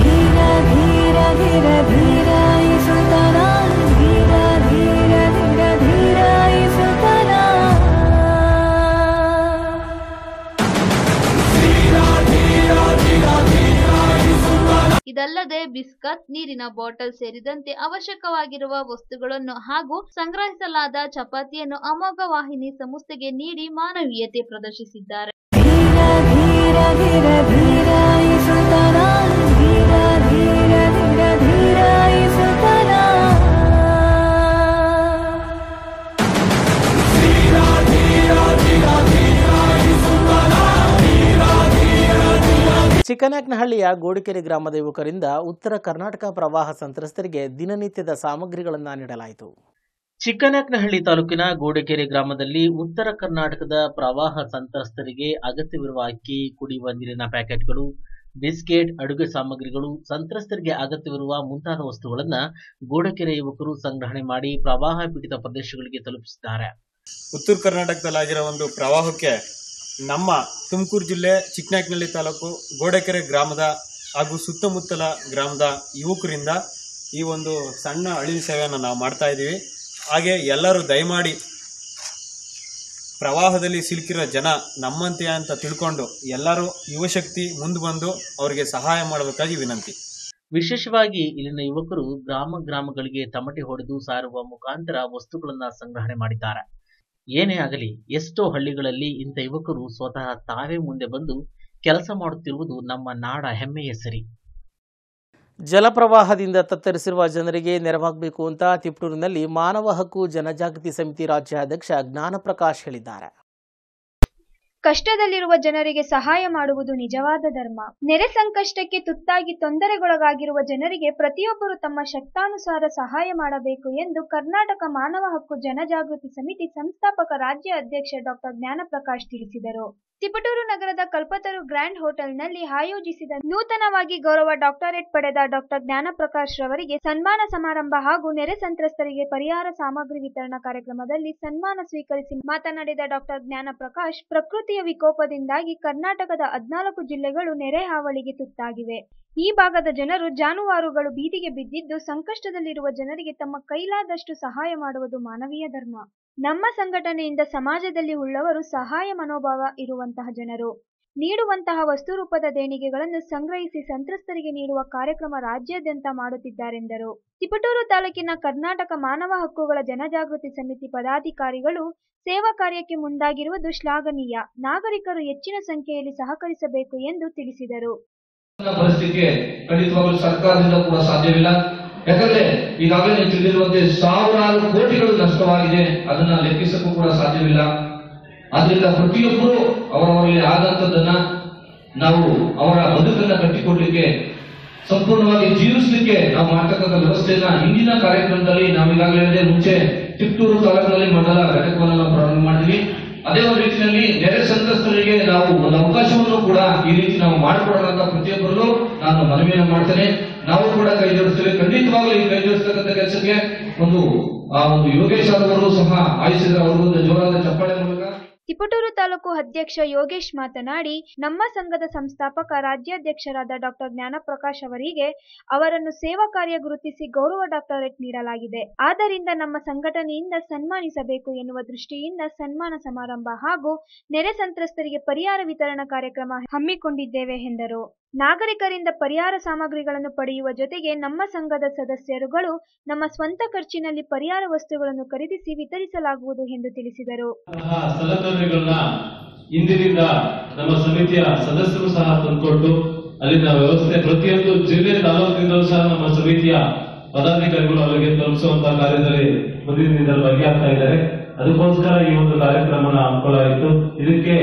ಇದಲ್ಲದೆ ಬಿಸ್ಕತ್, ನೀರಿನ ಬಾಟಲ್ ಸೇರಿದಂತೆ ಅವಶ್ಯಕವಾಗಿರುವ ವಸ್ತುಗಳನ್ನು ಹಾಗೂ ಸಂಗ್ರಹಿಸಲಾದ ಚಪಾತಿಯನ್ನು ಅಮೋಘ ವಾಹಿನಿ ಸಂಸ್ಥೆಗೆ ನೀಡಿ ಮಾನವೀಯತೆ ಪ್ರದರ್ಶಿಸಿದ್ದಾರೆ. ಚಿಕ್ಕನಾಯಕನಹಳ್ಳಿಯ ಗೋಡಿಕೆರೆ ಗ್ರಾಮದ ಯುವಕರಿಂದ ಉತ್ತರ ಕರ್ನಾಟಕ ಪ್ರವಾಹ ಸಂತ್ರಸ್ತರಿಗೆ ದಿನನಿತ್ಯದ ಸಾಮಗ್ರಿಗಳನ್ನು ನೀಡಲಾಯಿತು. ಚಿಕ್ಕನಾಯಕನಹಳ್ಳಿ ತಾಲೂಕಿನ ಗೋಡಿಕೆರೆ ಗ್ರಾಮದಲ್ಲಿ ಉತ್ತರ ಕರ್ನಾಟಕದ ಪ್ರವಾಹ ಸಂತ್ರಸ್ತರಿಗೆ ಅಗತ್ಯವಿರುವ ಅಕ್ಕಿ, ಕುಡಿಯುವ ನೀರಿನ ಪ್ಯಾಕೆಟ್ಗಳು, ಬಿಸ್ಕೆಟ್, ಅಡುಗೆ ಸಾಮಗ್ರಿಗಳು, ಸಂತ್ರಸ್ತರಿಗೆ ಅಗತ್ಯವಿರುವ ಮುಂತಾದ ವಸ್ತುಗಳನ್ನು ಗೋಡಿಕೆರೆ ಯುವಕರು ಸಂಗ್ರಹಣೆ ಮಾಡಿ ಪ್ರವಾಹ ಪೀಡಿತ ಪ್ರದೇಶಗಳಿಗೆ ತಲುಪಿಸಿದ್ದಾರೆ. ಉತ್ತರ ಕರ್ನಾಟಕದಲ್ಲಾಗಿರೋ ಒಂದು ಪ್ರವಾಹಕ್ಕೆ ನಮ್ಮ ತುಮಕೂರು ಜಿಲ್ಲೆ ಚಿಕ್ಕನಾಯಕನಹಳ್ಳಿ ತಾಲೂಕು ಗೋಡೆಕೆರೆ ಗ್ರಾಮದ ಹಾಗೂ ಸುತ್ತಮುತ್ತಲ ಗ್ರಾಮದ ಯುವಕರಿಂದ ಈ ಒಂದು ಸಣ್ಣ ಅಳಿಲು ಸೇವೆಯನ್ನು ನಾವು ಮಾಡ್ತಾ ಇದ್ದೀವಿ. ಹಾಗೆ ಎಲ್ಲರೂ ದಯಮಾಡಿ ಪ್ರವಾಹದಲ್ಲಿ ಸಿಲುಕಿರೋ ಜನ ನಮ್ಮಂತೆ ಅಂತ ತಿಳ್ಕೊಂಡು ಎಲ್ಲರೂ ಯುವಶಕ್ತಿ ಮುಂದೆ ಬಂದು ಅವರಿಗೆ ಸಹಾಯ ಮಾಡಬೇಕಾಗಿ ವಿನಂತಿ. ವಿಶೇಷವಾಗಿ ಇಲ್ಲಿನ ಯುವಕರು ಗ್ರಾಮಗಳಿಗೆ ತಮಟೆ ಹೊಡೆದು ಸಾರುವ ಮುಖಾಂತರ ವಸ್ತುಗಳನ್ನು ಸಂಗ್ರಹಣೆ ಮಾಡಿದ್ದಾರೆ. ಏನೇ ಆಗಲಿ, ಎಷ್ಟೋ ಹಳ್ಳಿಗಳಲ್ಲಿ ಇಂಥ ಯುವಕರು ಸ್ವತಃ ತಾವೇ ಮುಂದೆ ಬಂದು ಕೆಲಸ ಮಾಡುತ್ತಿರುವುದು ನಮ್ಮ ನಾಡ ಹೆಮ್ಮೆಯ ಸರಿ. ಜಲಪ್ರವಾಹದಿಂದ ತತ್ತರಿಸಿರುವ ಜನರಿಗೆ ನೆರವಾಗಬೇಕು ಅಂತ ತಿಪಟೂರಿನಲ್ಲಿ ಮಾನವ ಹಕ್ಕು ಜನಜಾಗೃತಿ ಸಮಿತಿ ರಾಜ್ಯಾಧ್ಯಕ್ಷ ಜ್ಞಾನಪ್ರಕಾಶ್ ಹೇಳಿದ್ದಾರೆ. ಕಷ್ಟದಲ್ಲಿರುವ ಜನರಿಗೆ ಸಹಾಯ ಮಾಡುವುದು ನಿಜವಾದ ಧರ್ಮ. ನೆರೆ ಸಂಕಷ್ಟಕ್ಕೆ ತುತ್ತಾಗಿ ತೊಂದರೆಗೊಳಗಾಗಿರುವ ಜನರಿಗೆ ಪ್ರತಿಯೊಬ್ಬರು ತಮ್ಮ ಶಕ್ತಾನುಸಾರ ಸಹಾಯ ಮಾಡಬೇಕು ಎಂದು ಕರ್ನಾಟಕ ಮಾನವ ಹಕ್ಕು ಜನಜಾಗೃತಿ ಸಮಿತಿ ಸಂಸ್ಥಾಪಕ ರಾಜ್ಯ ಅಧ್ಯಕ್ಷ ಡಾಕ್ಟರ್ ಜ್ಞಾನಪ್ರಕಾಶ್ ತಿಳಿಸಿದರು. ತಿಪಟೂರು ನಗರದ ಕಲ್ಪತರು ಗ್ರ್ಯಾಂಡ್ ಹೋಟೆಲ್ನಲ್ಲಿ ಆಯೋಜಿಸಿದ ನೂತನವಾಗಿ ಗೌರವ ಡಾಕ್ಟರೇಟ್ ಪಡೆದ ಡಾಕ್ಟರ್ ಜ್ಞಾನಪ್ರಕಾಶ್ ರವರಿಗೆ ಸನ್ಮಾನ ಸಮಾರಂಭ ಹಾಗೂ ನೆರೆ ಸಂತ್ರಸ್ತರಿಗೆ ಪರಿಹಾರ ಸಾಮಗ್ರಿ ವಿತರಣಾ ಕಾರ್ಯಕ್ರಮದಲ್ಲಿ ಸನ್ಮಾನ ಸ್ವೀಕರಿಸಿ ಮಾತನಾಡಿದ ಡಾಕ್ಟರ್ ಜ್ಞಾನಪ್ರಕಾಶ್, ಪ್ರಕೃತಿಯ ವಿಕೋಪದಿಂದಾಗಿ ಕರ್ನಾಟಕದ 14 ಜಿಲ್ಲೆಗಳು ನೆರೆ ಹಾವಳಿಗೆ ತುತ್ತಾಗಿವೆ. ಈ ಭಾಗದ ಜನರು ಜಾನುವಾರುಗಳು ಬೀದಿಗೆ ಬಿದ್ದಿದ್ದು ಸಂಕಷ್ಟದಲ್ಲಿರುವ ಜನರಿಗೆ ತಮ್ಮ ಕೈಲಾದಷ್ಟು ಸಹಾಯ ಮಾಡುವುದು ಮಾನವೀಯ ಧರ್ಮ. ನಮ್ಮ ಸಂಘಟನೆಯಿಂದ ಸಮಾಜದಲ್ಲಿ ಉಳ್ಳವರು ಸಹಾಯ ಮನೋಭಾವ ಇರುವಂತಹ ಜನರು ನೀಡುವಂತಹ ವಸ್ತು ರೂಪದ ದೇಣಿಗೆಗಳನ್ನು ಸಂಗ್ರಹಿಸಿ ಸಂತ್ರಸ್ತರಿಗೆ ನೀಡುವ ಕಾರ್ಯಕ್ರಮ ರಾಜ್ಯಾದ್ಯಂತ ಮಾಡುತ್ತಿದ್ದಾರೆಂದರು. ತಿಪಟೂರು ತಾಲೂಕಿನ ಕರ್ನಾಟಕ ಮಾನವ ಹಕ್ಕುಗಳ ಜನಜಾಗೃತಿ ಸಮಿತಿ ಪದಾಧಿಕಾರಿಗಳು ಸೇವಾ ಕಾರ್ಯಕ್ಕೆ ಮುಂದಾಗಿರುವುದು ಶ್ಲಾಘನೀಯ. ನಾಗರಿಕರು ಹೆಚ್ಚಿನ ಸಂಖ್ಯೆಯಲ್ಲಿ ಸಹಕರಿಸಬೇಕು ಎಂದು ತಿಳಿಸಿದರು. ಪರಿಸ್ಥಿತಿಗೆ ಖಂಡಿತವಾಗಲೂ ಸರ್ಕಾರದಿಂದ ಕೂಡ ಸಾಧ್ಯವಿಲ್ಲ. ಯಾಕಂದ್ರೆ ಈಗಾಗಲೇ ತಿಳಿದಿರುವಂತೆ ಸಾವಿರಾರು ಕೋಟಿಗಳು ನಷ್ಟವಾಗಿದೆ, ಅದನ್ನ ಲೆಕ್ಕಿಸಕ್ಕೂ ಕೂಡ ಸಾಧ್ಯವಿಲ್ಲ. ಆದ್ರಿಂದ ಪ್ರತಿಯೊಬ್ಬರು ಅವರವರಲ್ಲಿ ಆದಂತದನ್ನ ನಾವು ಅವರ ಬದುಕನ್ನ ಕಟ್ಟಿಕೊಡ್ಲಿಕ್ಕೆ, ಸಂಪೂರ್ಣವಾಗಿ ಜೀವಿಸಲಿಕ್ಕೆ ನಾವು ಮಾಡ್ತಕ್ಕಂಥ ವ್ಯವಸ್ಥೆಯನ್ನ ಹಿಂದಿನ ಕಾರ್ಯಕ್ರಮದಲ್ಲಿ ನಾವು ಈಗಾಗಲೇ ಮುಂಚೆ ತಿಪಟೂರು ತಾಲೂಕಿನಲ್ಲಿ ಮಂಡಲ ಘಟಕವನ್ನು ನಾವು ಪ್ರಾರಂಭ ಮಾಡಿದ್ವಿ. ಅದೇ ಒಂದು ರೀತಿಯಲ್ಲಿ ನೆರೆ ಸಂತ್ರಸ್ತರಿಗೆ ನಾವು ಒಂದು ಅವಕಾಶವನ್ನು ಕೂಡ ಈ ರೀತಿ ನಾವು ಮಾಡಿಕೊಡೋಣ ಅಂತ ಪ್ರತಿಯೊಬ್ಬರಲ್ಲೂ ನಾನು ಮನವಿಯನ್ನು ಮಾಡ್ತೇನೆ. ನಾವು ಕೂಡ ಕೈ ಜೋಡಿಸ್ತೇವೆ. ಖಂಡಿತವಾಗಲೂ ಈ ಕೈ ಜೋಡಿಸ್ತಕ್ಕಂಥ ಕೆಲಸಕ್ಕೆ ಒಂದು ಯೋಗೇಶ್ ಅವರು ಸಹ ಆಯಿಸಿದ ಅವರು ಜೋರಾದ ಚಪ್ಪಾಳೆ ಮೂಲಕ. ತಿಪಟೂರು ತಾಲೂಕು ಅಧ್ಯಕ್ಷ ಯೋಗೇಶ್ ಮಾತನಾಡಿ, ನಮ್ಮ ಸಂಘದ ಸಂಸ್ಥಾಪಕ ರಾಜ್ಯಾಧ್ಯಕ್ಷರಾದ ಡಾಕ್ಟರ್ ಜ್ಞಾನಪ್ರಕಾಶ್ ಅವರಿಗೆ ಅವರನ್ನು ಸೇವಾ ಕಾರ್ಯ ಗುರುತಿಸಿ ಗೌರವ ಡಾಕ್ಟರೇಟ್ ನೀಡಲಾಗಿದೆ. ಆದ್ದರಿಂದ ನಮ್ಮ ಸಂಘಟನೆಯಿಂದ ಸನ್ಮಾನಿಸಬೇಕು ಎನ್ನುವ ದೃಷ್ಟಿಯಿಂದ ಸನ್ಮಾನ ಸಮಾರಂಭ ಹಾಗೂ ನೆರೆ ಸಂತ್ರಸ್ತರಿಗೆ ಪರಿಹಾರ ವಿತರಣಾ ಕಾರ್ಯಕ್ರಮ ಹಮ್ಮಿಕೊಂಡಿದ್ದೇವೆ ಎಂದರು. ನಾಗರಿಕರಿಂದ ಪರಿಹಾರ ಸಾಮಗ್ರಿಗಳನ್ನು ಪಡೆಯುವ ಜೊತೆಗೆ ನಮ್ಮ ಸಂಘದ ಸದಸ್ಯರುಗಳು ನಮ್ಮ ಸ್ವಂತ ಖರ್ಚಿನಲ್ಲಿ ಪರಿಹಾರ ವಸ್ತುಗಳನ್ನು ಖರೀದಿಸಿ ವಿತರಿಸಲಾಗುವುದು ಎಂದು ತಿಳಿಸಿದರು. ಸಲಕರಣೆಗಳನ್ನ ಇಂದಿನಿಂದ ನಮ್ಮ ಸಮಿತಿಯ ಸದಸ್ಯರು ಸಹ ತಂದುಕೊಟ್ಟು ಅಲ್ಲಿನ ವ್ಯವಸ್ಥೆ ಪ್ರತಿಯೊಂದು ಜಿಲ್ಲೆ ತಾಲೂಕಿನಿಂದಲೂ ಸಹ ನಮ್ಮ ಸಮಿತಿಯ ಪದಾಧಿಕಾರಿಗಳು ಅವರಿಗೆ ತಲುಪಿಸುವಂತಹ ಕಾರ್ಯದಲ್ಲಿ ಮುಂದಿನ ಭಾಗಿಯಾಗ್ತಾ ಇದ್ದಾರೆ. ಅದಕ್ಕೋಸ್ಕರ ಈ ಒಂದು ಕಾರ್ಯಕ್ರಮನ ಹಮ್ಮಿಕೊಳ್ಳಲಾಯಿತು. ಇದಕ್ಕೆ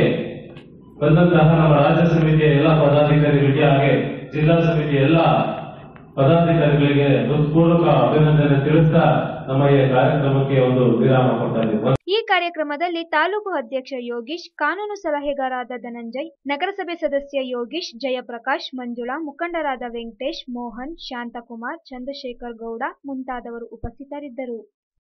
ಬಂದಂತಹ ನಮ್ಮ ರಾಜ್ಯ ಸಮಿತಿಯ ಎಲ್ಲ ಪದಾಧಿಕಾರಿಗಳಿಗೆ ಹಾಗೆ ಜಿಲ್ಲಾ ಸಮಿತಿಯ ಎಲ್ಲ ಪದಾಧಿಕಾರಿಗಳಿಗೆ ಹೃತ್ಪೂರ್ವಕ ಅಭಿನಂದನೆ ತಿಳಿಸ್ತಾ ನಮ್ಮ ಈ ಕಾರ್ಯಕ್ರಮಕ್ಕೆ ಒಂದು ವಿರಾಮ ಕೊಡ್ತಾ ಇದ್ದೀವಿ. ಈ ಕಾರ್ಯಕ್ರಮದಲ್ಲಿ ತಾಲೂಕು ಅಧ್ಯಕ್ಷ ಯೋಗೀಶ್, ಕಾನೂನು ಸಲಹೆಗಾರರಾದ ಧನಂಜಯ್, ನಗರಸಭೆ ಸದಸ್ಯ ಯೋಗೀಶ್, ಜಯಪ್ರಕಾಶ್, ಮಂಜುಳಾ, ಮುಖಂಡರಾದ ವೆಂಕಟೇಶ್, ಮೋಹನ್, ಶಾಂತಕುಮಾರ್, ಚಂದ್ರಶೇಖರ್ ಗೌಡ ಮುಂತಾದವರು ಉಪಸ್ಥಿತರಿದ್ದರು.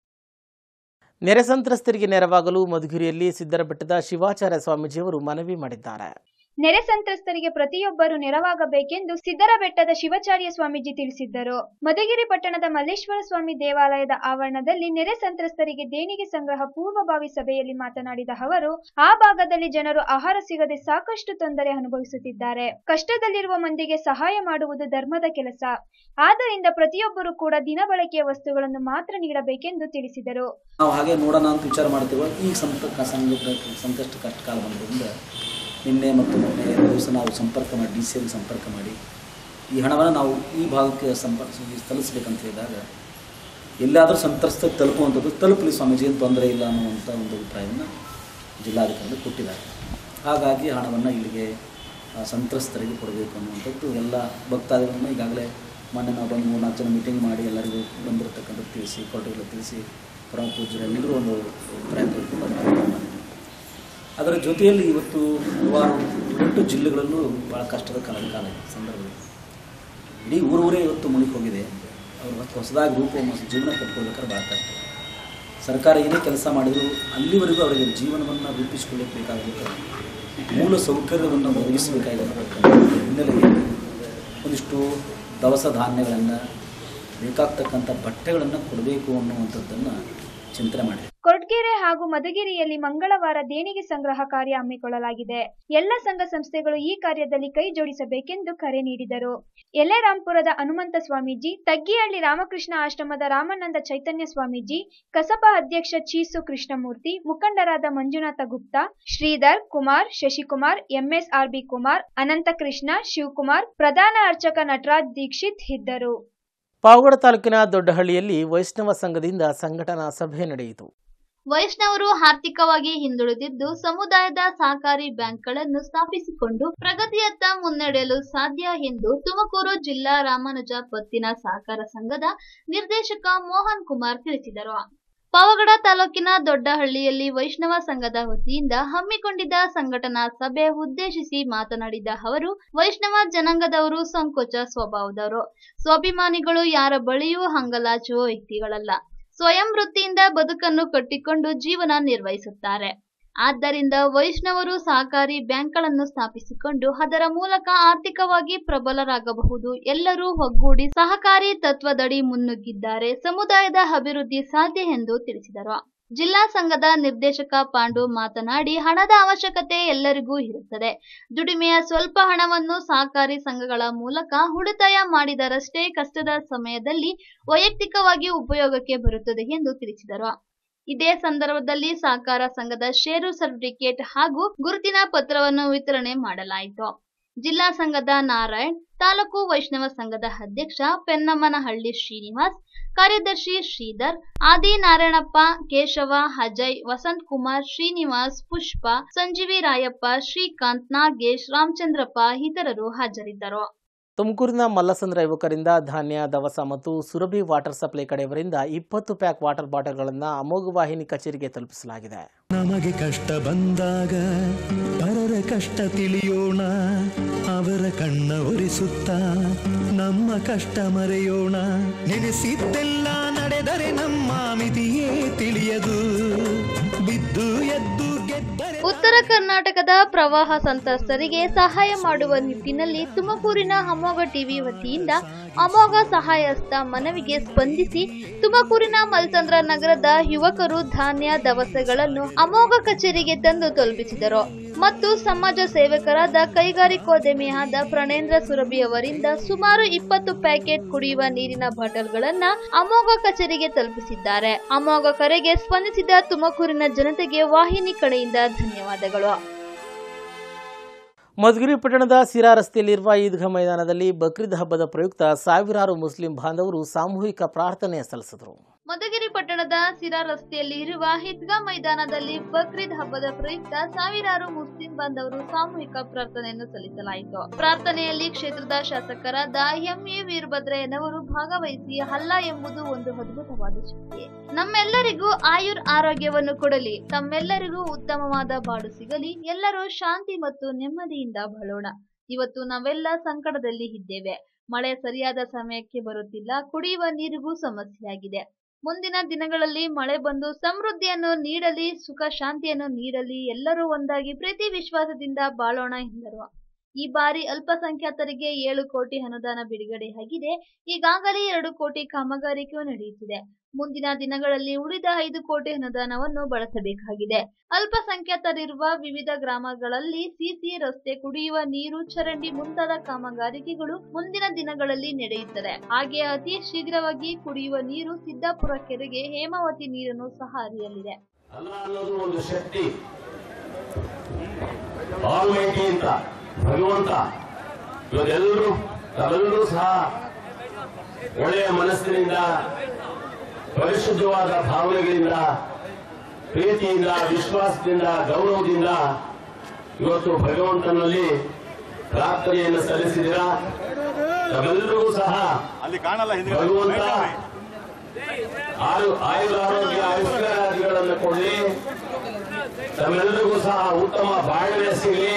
ನೆರೆ ಸಂತ್ರಸ್ತರಿಗೆ ನೆರವಾಗಲು ಮಧುಗಿರಿಯಲ್ಲಿ ಸಿದ್ದರಬೆಟ್ಟದ ಶಿವಾಚಾರ್ಯ ಸ್ವಾಮೀಜಿಯವರು ಮನವಿ ಮಾಡಿದ್ದಾರೆ. ನೆರೆ ಸಂತ್ರಸ್ತರಿಗೆ ಪ್ರತಿಯೊಬ್ಬರು ನೆರವಾಗಬೇಕೆಂದು ಸಿದ್ದರಬೆಟ್ಟದ ಶಿವಾಚಾರ್ಯ ಸ್ವಾಮೀಜಿ ತಿಳಿಸಿದ್ದರು. ಮಧುಗಿರಿ ಪಟ್ಟಣದ ಮಲ್ಲೇಶ್ವರ ಸ್ವಾಮಿ ದೇವಾಲಯದ ಆವರಣದಲ್ಲಿ ನೆರೆ ಸಂತ್ರಸ್ತರಿಗೆ ದೇಣಿಗೆ ಸಂಗ್ರಹ ಪೂರ್ವಭಾವಿ ಸಭೆಯಲ್ಲಿ ಮಾತನಾಡಿದ ಅವರು, ಆ ಭಾಗದಲ್ಲಿ ಜನರು ಆಹಾರ ಸಿಗದೆ ಸಾಕಷ್ಟು ತೊಂದರೆ ಅನುಭವಿಸುತ್ತಿದ್ದಾರೆ. ಕಷ್ಟದಲ್ಲಿರುವ ಮಂದಿಗೆ ಸಹಾಯ ಮಾಡುವುದು ಧರ್ಮದ ಕೆಲಸ. ಆದ್ದರಿಂದ ಪ್ರತಿಯೊಬ್ಬರು ಕೂಡ ದಿನಬಳಕೆಯ ವಸ್ತುಗಳನ್ನು ಮಾತ್ರ ನೀಡಬೇಕೆಂದು ತಿಳಿಸಿದರು. ನಾವು ಹಾಗೆ ನೋಡೋಣ ಅಂತ ವಿಚಾರ ಮಾಡ್ತೀವಿ. ಈಗ ಸಂಕಷ್ಟ ಕಷ್ಟಕಾಲ ಬಂದ್ರಿಂದ ನಿನ್ನೆ ಮತ್ತು ಮೊನ್ನೆ 2 ದಿವಸ ನಾವು ಸಂಪರ್ಕ ಮಾಡಿ DCಗೆ ಸಂಪರ್ಕ ಮಾಡಿ ಈ ಹಣವನ್ನು ನಾವು ಈ ಭಾಗಕ್ಕೆ ತಲುಪಿಸ್ಬೇಕಂತ ಹೇಳಿದಾಗ ಎಲ್ಲಾದರೂ ಸಂತ್ರಸ್ತ ತಲುಪುವಂಥದ್ದು ತಲುಪಲಿ ಸ್ವಾಮೀಜಿ, ಏನು ತೊಂದರೆ ಇಲ್ಲ ಅನ್ನುವಂಥ ಒಂದು ಅಭಿಪ್ರಾಯವನ್ನು ಜಿಲ್ಲಾಧಿಕಾರಿಗಳು ಕೊಟ್ಟಿದ್ದಾರೆ. ಹಾಗಾಗಿ ಹಣವನ್ನು ಇಲ್ಲಿಗೆ ಸಂತ್ರಸ್ತರಿಗೆ ಕೊಡಬೇಕು ಅನ್ನುವಂಥದ್ದು ಎಲ್ಲ ಭಕ್ತಾದಿಗಳನ್ನು ಈಗಾಗಲೇ ಮೊನ್ನೆ ನಾವು ಬಂದು 3-4 ಜನ ಮೀಟಿಂಗ್ ಮಾಡಿ ಎಲ್ಲರಿಗೂ ಬಂದಿರತಕ್ಕಂಥದ್ದು ತಿಳಿಸಿ ಕೊರಟೆಗಳು ತಿಳಿಸಿ ಪರಮ ಪೂಜ್ಯರೆಲ್ಲರೂ ಒಂದು ಪ್ರಯತ್ನ ಮಾಡಿದ್ದೀವಿ. ಅದರ ಜೊತೆಯಲ್ಲಿ ಇವತ್ತು ಹಲವಾರು 8 ಜಿಲ್ಲೆಗಳಲ್ಲೂ ಭಾಳ ಕಷ್ಟದ ಕಾಲ ಸಂದರ್ಭದಲ್ಲಿ ಇಡೀ ಊರೇ ಇವತ್ತು ಮುಳುಗಿ ಹೋಗಿದೆ. ಅವರು ಹೊಸದಾಗಿ ಜೀವನ ಕಟ್ಕೊಳ್ಬೇಕಾದ್ರೆ ಭಾಳ ಕಷ್ಟ. ಸರ್ಕಾರ ಏನೇ ಕೆಲಸ ಮಾಡಿದರೂ ಅಲ್ಲಿವರೆಗೂ ಅವರಿಗೆ ಜೀವನವನ್ನು ರೂಪಿಸಿಕೊಳ್ಳಕ್ಕೆ ಬೇಕಾಗಬೇಕಾದ್ರೆ ಮೂಲ ಸೌಕರ್ಯವನ್ನು ಒದಗಿಸಬೇಕಾಗಿರತಕ್ಕಂಥ ಹಿನ್ನೆಲೆಯಲ್ಲಿ ಒಂದಿಷ್ಟು ದವಸ ಧಾನ್ಯಗಳನ್ನು ಬೇಕಾಗ್ತಕ್ಕಂಥ ಬಟ್ಟೆಗಳನ್ನು ಕೊಡಬೇಕು ಅನ್ನುವಂಥದ್ದನ್ನು ಚಿಂತನೆ ಮಾಡಿದೆ. ಕೊರಟಗೆರೆ ಹಾಗೂ ಮಧುಗಿರಿಯಲ್ಲಿ ಮಂಗಳವಾರ ದೇಣಿಗೆ ಸಂಗ್ರಹ ಕಾರ್ಯ ಹಮ್ಮಿಕೊಳ್ಳಲಾಗಿದೆ. ಎಲ್ಲ ಸಂಘ ಸಂಸ್ಥೆಗಳು ಈ ಕಾರ್ಯದಲ್ಲಿ ಕೈ ಜೋಡಿಸಬೇಕೆಂದು ಕರೆ ನೀಡಿದರು. ಯಲ್ಲೆರಾಂಪುರದ ಹನುಮಂತ ಸ್ವಾಮೀಜಿ, ತಗ್ಗಿಹಳ್ಳಿ ರಾಮಕೃಷ್ಣ ಆಶ್ರಮದ ರಾಮಾನಂದ ಚೈತನ್ಯ ಸ್ವಾಮೀಜಿ, ಕಸಬಾ ಅಧ್ಯಕ್ಷ ಚೀಸು ಕೃಷ್ಣಮೂರ್ತಿ, ಮುಖಂಡರಾದ ಮಂಜುನಾಥ ಗುಪ್ತಾ, ಶ್ರೀಧರ್ ಕುಮಾರ್, ಶಶಿಕುಮಾರ್, ಎಂಎಸ್ಆರ್ಬಿ ಕುಮಾರ್, ಅನಂತಕೃಷ್ಣ, ಶಿವಕುಮಾರ್, ಪ್ರಧಾನ ಅರ್ಚಕ ನಟರಾಜ್ ದೀಕ್ಷಿತ್ ಇದ್ದರು. ಪಾವಗಡ ತಾಲೂಕಿನ ದೊಡ್ಡಹಳ್ಳಿಯಲ್ಲಿ ವೈಷ್ಣವ ಸಂಘದಿಂದ ಸಂಘಟನಾ ಸಭೆ ನಡೆಯಿತು. ವೈಷ್ಣವರು ಆರ್ಥಿಕವಾಗಿ ಹಿಂದುಳಿದಿದ್ದು ಸಮುದಾಯದ ಸಹಕಾರಿ ಬ್ಯಾಂಕ್ಗಳನ್ನು ಸ್ಥಾಪಿಸಿಕೊಂಡು ಪ್ರಗತಿಯತ್ತ ಮುನ್ನಡೆಯಲು ಸಾಧ್ಯ ಎಂದು ತುಮಕೂರು ಜಿಲ್ಲಾ ರಾಮಾನುಜ ಪತ್ತಿನ ಸಹಕಾರ ಸಂಘದ ನಿರ್ದೇಶಕ ಮೋಹನ್ ಕುಮಾರ್ ತಿಳಿಸಿದರು. ಪಾವಗಡ ತಾಲೂಕಿನ ದೊಡ್ಡಹಳ್ಳಿಯಲ್ಲಿ ವೈಷ್ಣವ ಸಂಘದ ವತಿಯಿಂದ ಹಮ್ಮಿಕೊಂಡಿದ್ದ ಸಂಘಟನಾ ಸಭೆ ಉದ್ದೇಶಿಸಿ ಮಾತನಾಡಿದ ಅವರು, ವೈಷ್ಣವ ಜನಾಂಗದವರು ಸಂಕೋಚ ಸ್ವಭಾವದವರು, ಸ್ವಾಭಿಮಾನಿಗಳು, ಯಾರ ಬಳಿಯೂ ಹಂಗಲಾಚುವ ವ್ಯಕ್ತಿಗಳಲ್ಲ. ಸ್ವಯಂ ವೃತ್ತಿಯಿಂದ ಬದುಕನ್ನು ಕಟ್ಟಿಕೊಂಡು ಜೀವನ ನಿರ್ವಹಿಸುತ್ತಾರೆ. ಆದ್ದರಿಂದ ವೈಷ್ಣವರು ಸಹಕಾರಿ ಬ್ಯಾಂಕ್ಗಳನ್ನು ಸ್ಥಾಪಿಸಿಕೊಂಡು ಅದರ ಮೂಲಕ ಆರ್ಥಿಕವಾಗಿ ಪ್ರಬಲರಾಗಬಹುದು. ಎಲ್ಲರೂ ಒಗ್ಗೂಡಿ ಸಹಕಾರಿ ತತ್ವದಡಿ ಮುನ್ನುಗ್ಗಿದ್ದಾರೆ ಸಮುದಾಯದ ಅಭಿವೃದ್ಧಿ ಸಾಧ್ಯ ಎಂದು ತಿಳಿಸಿದರು. ಜಿಲ್ಲಾ ಸಂಘದ ನಿರ್ದೇಶಕ ಪಾಂಡು ಮಾತನಾಡಿ, ಹಣದ ಅವಶ್ಯಕತೆ ಎಲ್ಲರಿಗೂ ಇರುತ್ತದೆ. ದುಡಿಮೆಯ ಸ್ವಲ್ಪ ಹಣವನ್ನು ಸಹಕಾರಿ ಸಂಘಗಳ ಮೂಲಕ ಉಳಿತಾಯ ಮಾಡಿದರಷ್ಟೇ ಕಷ್ಟದ ಸಮಯದಲ್ಲಿ ವೈಯಕ್ತಿಕವಾಗಿ ಉಪಯೋಗಕ್ಕೆ ಬರುತ್ತದೆ ಎಂದು ತಿಳಿಸಿದರು. ಇದೇ ಸಂದರ್ಭದಲ್ಲಿ ಸಹಕಾರ ಸಂಘದ ಷೇರು ಸರ್ಟಿಫಿಕೇಟ್ ಹಾಗೂ ಗುರುತಿನ ಪತ್ರವನ್ನು ವಿತರಣೆ ಮಾಡಲಾಯಿತು. ಜಿಲ್ಲಾ ಸಂಘದ ನಾರಾಯಣ್, ತಾಲೂಕು ವೈಷ್ಣವ ಸಂಘದ ಅಧ್ಯಕ್ಷ ಪೆನ್ನಮ್ಮನಹಳ್ಳಿ ಶ್ರೀನಿವಾಸ್, ಕಾರ್ಯದರ್ಶಿ ಶ್ರೀಧರ್, ಆದಿನಾರಾಯಣಪ್ಪ, ಕೇಶವ, ಅಜಯ್, ವಸಂತ್ ಕುಮಾರ್, ಶ್ರೀನಿವಾಸ್, ಪುಷ್ಪ, ಸಂಜೀವಿ ರಾಯಪ್ಪ, ಶ್ರೀಕಾಂತ್, ನಾಗೇಶ್, ರಾಮಚಂದ್ರಪ್ಪ ಇತರರು ಹಾಜರಿದ್ದರು. ತುಮಕೂರಿನ ಮಲ್ಲಸಂದ್ರ ಯುವಕರಿಂದ ಧಾನ್ಯ, ದವಸ ಮತ್ತು ಸುರಭಿ ವಾಟರ್ ಸಪ್ಲೈ ಕಡೆಯವರಿಂದ 20 ಪ್ಯಾಕ್ ವಾಟರ್ ಬಾಟಲ್ಗಳನ್ನು ಅಮೋಘ ವಾಹಿನಿ ಕಚೇರಿಗೆ ತಲುಪಿಸಲಾಗಿದೆ. ನಮಗೆ ಕಷ್ಟ ಬಂದಾಗ ಪರರ ಕಷ್ಟ ತಿಳಿಯೋಣ, ಅವರ ಕಣ್ಣ ಒರೆಸುತ್ತಾ ನಮ್ಮ ಕಷ್ಟ ಮರೆಯೋಣ. ನೆನೆಸಿದ್ದೆಲ್ಲ ನಡೆದರೆ ನಮ್ಮ ಮಿತಿಯೇ ತಿಳಿಯದು, ಬಿದ್ದು ಎದ್ದು ಗೆದ್ದರೆ. ಉತ್ತರ ಕರ್ನಾಟಕದ ಪ್ರವಾಹ ಸಂತ್ರಸ್ತರಿಗೆ ಸಹಾಯ ಮಾಡುವ ನಿಟ್ಟಿನಲ್ಲಿ ತುಮಕೂರಿನ ಅಮೋಘ ಟಿವಿ ವತಿಯಿಂದ ಅಮೋಘ ಸಹಾಯಹಸ್ತ ಮನವಿಗೆ ಸ್ಪಂದಿಸಿ ತುಮಕೂರಿನ ಮಲ್ಲಸಂದ್ರ ನಗರದ ಯುವಕರು ಧಾನ್ಯ, ದವಸಗಳನ್ನು ಅಮೋಘ ಕಚೇರಿಗೆ ತಂದು ತಲುಪಿಸಿದರು ಮತ್ತು ಸಮಾಜ ಸೇವಕರಾದ ಕೈಗಾರಿಕೋದ್ಯಮಿಯಾದ ಪ್ರಣೇಂದ್ರ ಸುರಭಿ ಅವರಿಂದ ಸುಮಾರು 20 ಪ್ಯಾಕೆಟ್ ಕುಡಿಯುವ ನೀರಿನ ಬಾಟಲ್ಗಳನ್ನು ಅಮೋಘ ಕಚೇರಿಗೆ ತಲುಪಿಸಿದ್ದಾರೆ. ಅಮೋಘ ಕರೆಗೆ ಸ್ಪಂದಿಸಿದ ತುಮಕೂರಿನ ಜನತೆಗೆ ವಾಹಿನಿ ಕಡೆಯಿಂದ ಧನ್ಯವಾದಗಳು. ಮಧುಗಿರಿ ಪಟ್ಟಣದ ಸಿರಾ ರಸ್ತೆಯಲ್ಲಿರುವ ಈದ್ಗಾ ಮೈದಾನದಲ್ಲಿ ಬಕ್ರೀದ್ ಹಬ್ಬದ ಪ್ರಯುಕ್ತ ಸಾವಿರಾರು ಮುಸ್ಲಿಂ ಬಾಂಧವರು ಸಾಮೂಹಿಕ ಪ್ರಾರ್ಥನೆ ಸಲ್ಲಿಸಿದರು. ಮಧುಗಿರಿ ಪಟ್ಟಣದ ಸಿರಾ ರಸ್ತೆಯಲ್ಲಿ ಇರುವ ಈದ್ಗಾ ಮೈದಾನದಲ್ಲಿ ಬಕ್ರೀದ್ ಹಬ್ಬದ ಪ್ರಯುಕ್ತ ಸಾವಿರಾರು ಮುಸ್ಲಿಂ ಬಾಂಧವರು ಸಾಮೂಹಿಕ ಪ್ರಾರ್ಥನೆಯನ್ನು ಸಲ್ಲಿಸಲಾಯಿತು. ಪ್ರಾರ್ಥನೆಯಲ್ಲಿ ಕ್ಷೇತ್ರದ ಶಾಸಕರಾದ ಎಂ.ಎ. ವೀರಭದ್ರಯ್ಯನವರು ಭಾಗವಹಿಸಿ, ಅಲ್ಲಾ ಎಂಬುದು ಒಂದು ಅದ್ಭುತವಾದ ಶಕ್ತಿ, ನಮ್ಮೆಲ್ಲರಿಗೂ ಆಯುರ್ ಆರೋಗ್ಯವನ್ನು ಕೊಡಲಿ, ತಮ್ಮೆಲ್ಲರಿಗೂ ಉತ್ತಮವಾದ ಬಾಳು ಸಿಗಲಿ, ಎಲ್ಲರೂ ಶಾಂತಿ ಮತ್ತು ನೆಮ್ಮದಿಯಿಂದ ಬಾಳೋಣ. ಇವತ್ತು ನಾವೆಲ್ಲ ಸಂಕಟದಲ್ಲಿ ಇದ್ದೇವೆ. ಮಳೆ ಸರಿಯಾದ ಸಮಯಕ್ಕೆ ಬರುತ್ತಿಲ್ಲ. ಕುಡಿಯುವ ನೀರಿಗೂ ಸಮಸ್ಯೆಯಾಗಿದೆ. ಮುಂದಿನ ದಿನಗಳಲ್ಲಿ ಮಳೆ ಬಂದು ಸಮೃದ್ಧಿಯನ್ನು ನೀಡಲಿ, ಸುಖ ಶಾಂತಿಯನ್ನು ನೀಡಲಿ. ಎಲ್ಲರೂ ಒಂದಾಗಿ ಪ್ರೀತಿ ವಿಶ್ವಾಸದಿಂದ ಬಾಳೋಣ ಎಂದರು. ಈ ಬಾರಿ ಅಲ್ಪಸಂಖ್ಯಾತರಿಗೆ 7 ಕೋಟಿ ಅನುದಾನ ಬಿಡುಗಡೆಯಾಗಿದೆ. ಈಗಾಗಲೇ 2 ಕೋಟಿ ಕಾಮಗಾರಿಕೆಯೂ ನಡೆಯುತ್ತಿದೆ. ಮುಂದಿನ ದಿನಗಳಲ್ಲಿ ಉಳಿದ 5 ಕೋಟಿ ಅನುದಾನವನ್ನು ಬಳಸಬೇಕಾಗಿದೆ. ಅಲ್ಪಸಂಖ್ಯಾತರಿರುವ ವಿವಿಧ ಗ್ರಾಮಗಳಲ್ಲಿ ಸಿಸಿ ರಸ್ತೆ, ಕುಡಿಯುವ ನೀರು, ಚರಂಡಿ ಮುಂತಾದ ಕಾಮಗಾರಿಕೆಗಳು ಮುಂದಿನ ದಿನಗಳಲ್ಲಿ ನಡೆಯುತ್ತದೆ. ಹಾಗೆ ಅತಿ ಶೀಘ್ರವಾಗಿ ಕುಡಿಯುವ ನೀರು ಸಿದ್ದಾಪುರ ಕೆರೆಗೆ ಹೇಮಾವತಿ ನೀರನ್ನು ಸಹ ಹರಿಯಲಿದೆ. ಒಂದು ಶಕ್ತಿ ಭಗವಂತ ಇವರೆಲ್ಲರೂ ತಾವೆಲ್ಲರೂ ಸಹ ಒಳ್ಳೆಯ ಮನಸ್ಸಿನಿಂದ, ಪರಿಶುದ್ಧವಾದ ಭಾವನೆಗಳಿಂದ, ಪ್ರೀತಿಯಿಂದ, ವಿಶ್ವಾಸದಿಂದ, ಗೌರವದಿಂದ ಇವತ್ತು ಭಗವಂತನಲ್ಲಿ ಪ್ರಾರ್ಥನೆಯನ್ನು ಸಲ್ಲಿಸಿದ್ದೀರಾ. ತಮ್ಮೆಲ್ಲರಿಗೂ ಸಹ ಭಗವಂತ ಆಯುರಾರೋಗ್ಯ ಆಯುಷ್ಯಗಳನ್ನು ಕೊಡಲಿ. ತಮ್ಮೆಲ್ಲರಿಗೂ ಸಹ ಉತ್ತಮ ಬಾಳ್ವೆ ಸಿಗಲಿ.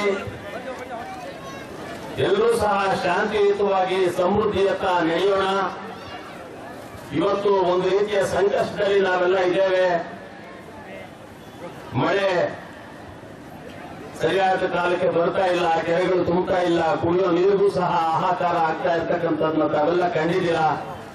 ಎಲ್ಲರೂ ಸಹ ಶಾಂತಿಯುತವಾಗಿ ಸಮೃದ್ಧಿಯತ್ತ ನಡೆಯೋಣ. ಇವತ್ತು ಒಂದು ರೀತಿಯ ಸಂಕಷ್ಟದಲ್ಲಿ ನಾವೆಲ್ಲ ಇದ್ದೇವೆ. ಮಳೆ ಸರಿಯಾದ ಕಾಲಕ್ಕೆ ಬರ್ತಾ ಇಲ್ಲ, ಕೆರೆಗಳು ತುಂಬುತ್ತಾ ಇಲ್ಲ, ಕುಡಿಯೋ ನೀರಿಗೂ ಸಹ ಹಾಹಾಕಾರ ಆಗ್ತಾ ಇರ್ತಕ್ಕಂಥದ್ದನ್ನ ತಾವೆಲ್ಲ ಕಂಡಿದ್ದೀರಾ.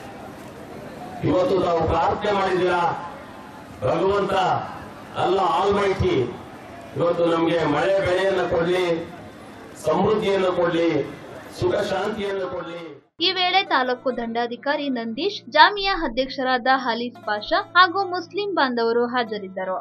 ಇವತ್ತು ತಾವು ಪ್ರಾರ್ಥನೆ ಮಾಡಿದ್ದೀರಾ, ಭಗವಂತ ಅಲ್ಲ ಆಲ್ಮೈಟಿ ಇವತ್ತು ನಮಗೆ ಮಳೆ ಬೆಳೆಯನ್ನು ಕೊಡ್ಲಿ, ಸಮೃದ್ಧಿಯನ್ನು ಕೊಡ್ಲಿ, ಸುಖ ಶಾಂತಿಯನ್ನು ಕೊಡ್ಲಿ. ಈ ವೇಳೆ ತಾಲೂಕು ದಂಡಾಧಿಕಾರಿ ನಂದೀಶ್, ಜಾಮಿಯಾ ಅಧ್ಯಕ್ಷರಾದ ಹಲೀಫ್ ಪಾಷಾ ಹಾಗೂ ಮುಸ್ಲಿಂ ಬಾಂಧವರು ಹಾಜರಿದ್ದರು.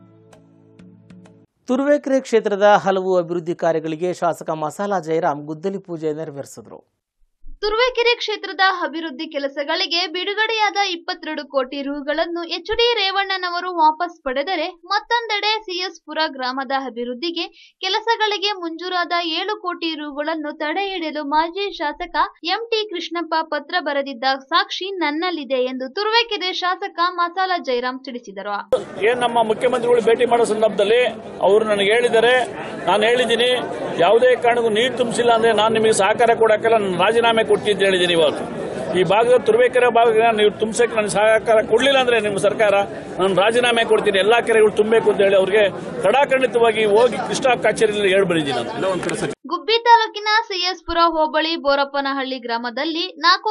ತುರುವೇಕೆರೆ ಕ್ಷೇತ್ರದ ಹಲವು ಅಭಿವೃದ್ಧಿ ಕಾರ್ಯಗಳಿಗೆ ಶಾಸಕ ಮಸಾಲಾ ಜಯರಾಮ್ ಗುದ್ದಲಿ ಪೂಜೆ ನೆರವೇರಿಸಿದರು. ತುರುವೇಕೆರೆ ಕ್ಷೇತ್ರದ ಅಭಿವೃದ್ಧಿ ಕೆಲಸಗಳಿಗೆ ಬಿಡುಗಡೆಯಾದ 22 ಕೋಟಿ ರುಗಳನ್ನು ಎಚ್.ಡಿ. ರೇವಣ್ಣನವರು ವಾಪಸ್ ಪಡೆದರೆ, ಮತ್ತೊಂದೆಡೆ ಸಿಎಸ್ಪುರ ಗ್ರಾಮದ ಅಭಿವೃದ್ಧಿಗೆ ಕೆಲಸಗಳಿಗೆ ಮಂಜೂರಾದ 7 ಕೋಟಿ ರುಗಳನ್ನು ತಡೆ ಹಿಡಿಯಲು ಮಾಜಿ ಶಾಸಕ ಎಂಟಿ ಕೃಷ್ಣಪ್ಪ ಪತ್ರ ಬರೆದಿದ್ದ ಸಾಕ್ಷಿ ನನ್ನಲ್ಲಿದೆ ಎಂದು ತುರುವೇಕೆರೆ ಶಾಸಕ ಮಸಾಲಾ ಜಯರಾಮ್ ತಿಳಿಸಿದರು. ನಮ್ಮ ಮುಖ್ಯಮಂತ್ರಿಗಳು ಭೇಟಿ ಮಾಡೋ ಸಂದರ್ಭದಲ್ಲಿ ಅವರು ನನಗೆ ಹೇಳಿದ್ದಾರೆ, ನಾನು ಹೇಳಿದ್ದೀನಿ ಯಾವುದೇ ಕಾರಣಕ್ಕೂ ನೀರು ತುಂಬಿಸಿಲ್ಲ ಅಂದ್ರೆ ನಾನು ನಿಮಗೆ ಸಹಕಾರ ಕೊಡಕ್ಕೆಲ್ಲ ನಾನು ರಾಜೀನಾಮೆ ಕೊಡ್ತಿದ್ದೆ ಹೇಳಿದ್ದೀನಿ. ಇವತ್ತು ಈ ಭಾಗದ ತುರುವೇಕೆರೆ ಭಾಗ ನೀವು ತುಂಬಿಸಕ್ಕೆ ನನಗೆ ಸಹಕಾರ ಕೊಡಲಿಲ್ಲ ಅಂದ್ರೆ ನಿಮ್ಮ ಸರ್ಕಾರ ನಾನು ರಾಜೀನಾಮೆ ಕೊಡ್ತೀನಿ, ಎಲ್ಲಾ ಕೆರೆಗಳು ತುಂಬಬೇಕು ಅಂತ ಹೇಳಿ ಅವರಿಗೆ ಕಡಾಖಂಡಿತವಾಗಿ ಹೋಗಿ ಕೃಷ್ಣ ಕಚೇರಿಯಲ್ಲಿ ಹೇಳ್ಬರಿದ್ದೀನಿ. ಗುಬ್ಬಿ ತಾಲೂಕಿನ ಸಿಎಸ್ಪುರ ಹೋಬಳಿ ಬೋರಪ್ಪನಹಳ್ಳಿ ಗ್ರಾಮದಲ್ಲಿ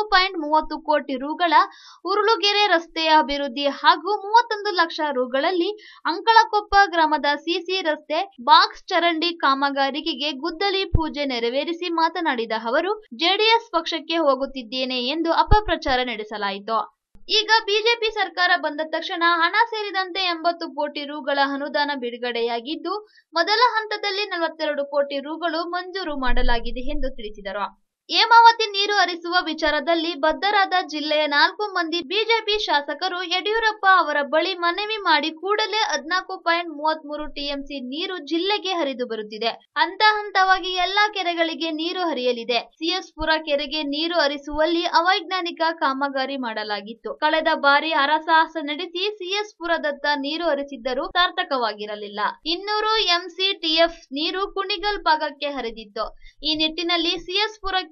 4.30 ಕೋಟಿ ರುಗಳ ಉರುಳುಗೆರೆ ರಸ್ತೆಯ ಅಭಿವೃದ್ಧಿ ಹಾಗೂ 31 ಲಕ್ಷ ರುಗಳಲ್ಲಿ ಅಂಕಳಕೊಪ್ಪ ಗ್ರಾಮದ ಸಿಸಿ ರಸ್ತೆ ಬಾಕ್ಸ್ ಚರಂಡಿ ಕಾಮಗಾರಿಗೆ ಗುದ್ದಲಿ ಪೂಜೆ ನೆರವೇರಿಸಿ ಮಾತನಾಡಿದ ಅವರು, ಜೆಡಿಎಸ್ ಪಕ್ಷಕ್ಕೆ ಹೋಗುತ್ತಿದ್ದೇನೆ ಎಂದು ಅಪಪ್ರಚಾರ ನಡೆಸಲಾಯಿತು. ಈಗ ಬಿಜೆಪಿ ಸರ್ಕಾರ ಬಂದ ತಕ್ಷಣ ಹಣ ಸೇರಿದಂತೆ 80 ಕೋಟಿ ರುಗಳ ಅನುದಾನ ಬಿಡುಗಡೆಯಾಗಿದ್ದು, ಮೊದಲ ಹಂತದಲ್ಲಿ 42 ಕೋಟಿ ರುಗಳು ಮಂಜೂರು ಮಾಡಲಾಗಿದೆ ಎಂದು ತಿಳಿಸಿದರು. ಹೇಮಾವತಿ ನೀರು ಹರಿಸುವ ವಿಚಾರದಲ್ಲಿ ಬದ್ಧರಾದ ಜಿಲ್ಲೆಯ 4 ಮಂದಿ ಬಿಜೆಪಿ ಶಾಸಕರು ಯಡಿಯೂರಪ್ಪ ಅವರ ಬಳಿ ಮನವಿ ಮಾಡಿ ಕೂಡಲೇ 14.33 ಟಿಎಂಸಿ ನೀರು ಜಿಲ್ಲೆಗೆ ಹರಿದು ಬರುತ್ತಿದೆ. ಹಂತ ಹಂತವಾಗಿ ಎಲ್ಲಾ ಕೆರೆಗಳಿಗೆ ನೀರು ಹರಿಯಲಿದೆ. ಸಿಎಸ್ಪುರ ಕೆರೆಗೆ ನೀರು ಹರಿಸುವಲ್ಲಿ ಅವೈಜ್ಞಾನಿಕ ಕಾಮಗಾರಿ ಮಾಡಲಾಗಿತ್ತು. ಕಳೆದ ಬಾರಿ ಹರಸಾಹಸ ನಡೆಸಿ ಸಿಎಸ್ಪುರದತ್ತ ನೀರು ಹರಿಸಿದ್ದರೂ ಸಾರ್ಥಕವಾಗಿರಲಿಲ್ಲ. 200 ಎಂಸಿಟಿಎಫ್ ನೀರು ಕುಣಿಗಲ್ ಭಾಗಕ್ಕೆ ಹರಿದಿತ್ತು. ಈ ನಿಟ್ಟಿನಲ್ಲಿ ಸಿಎಸ್ಪುರಕ್ಕೆ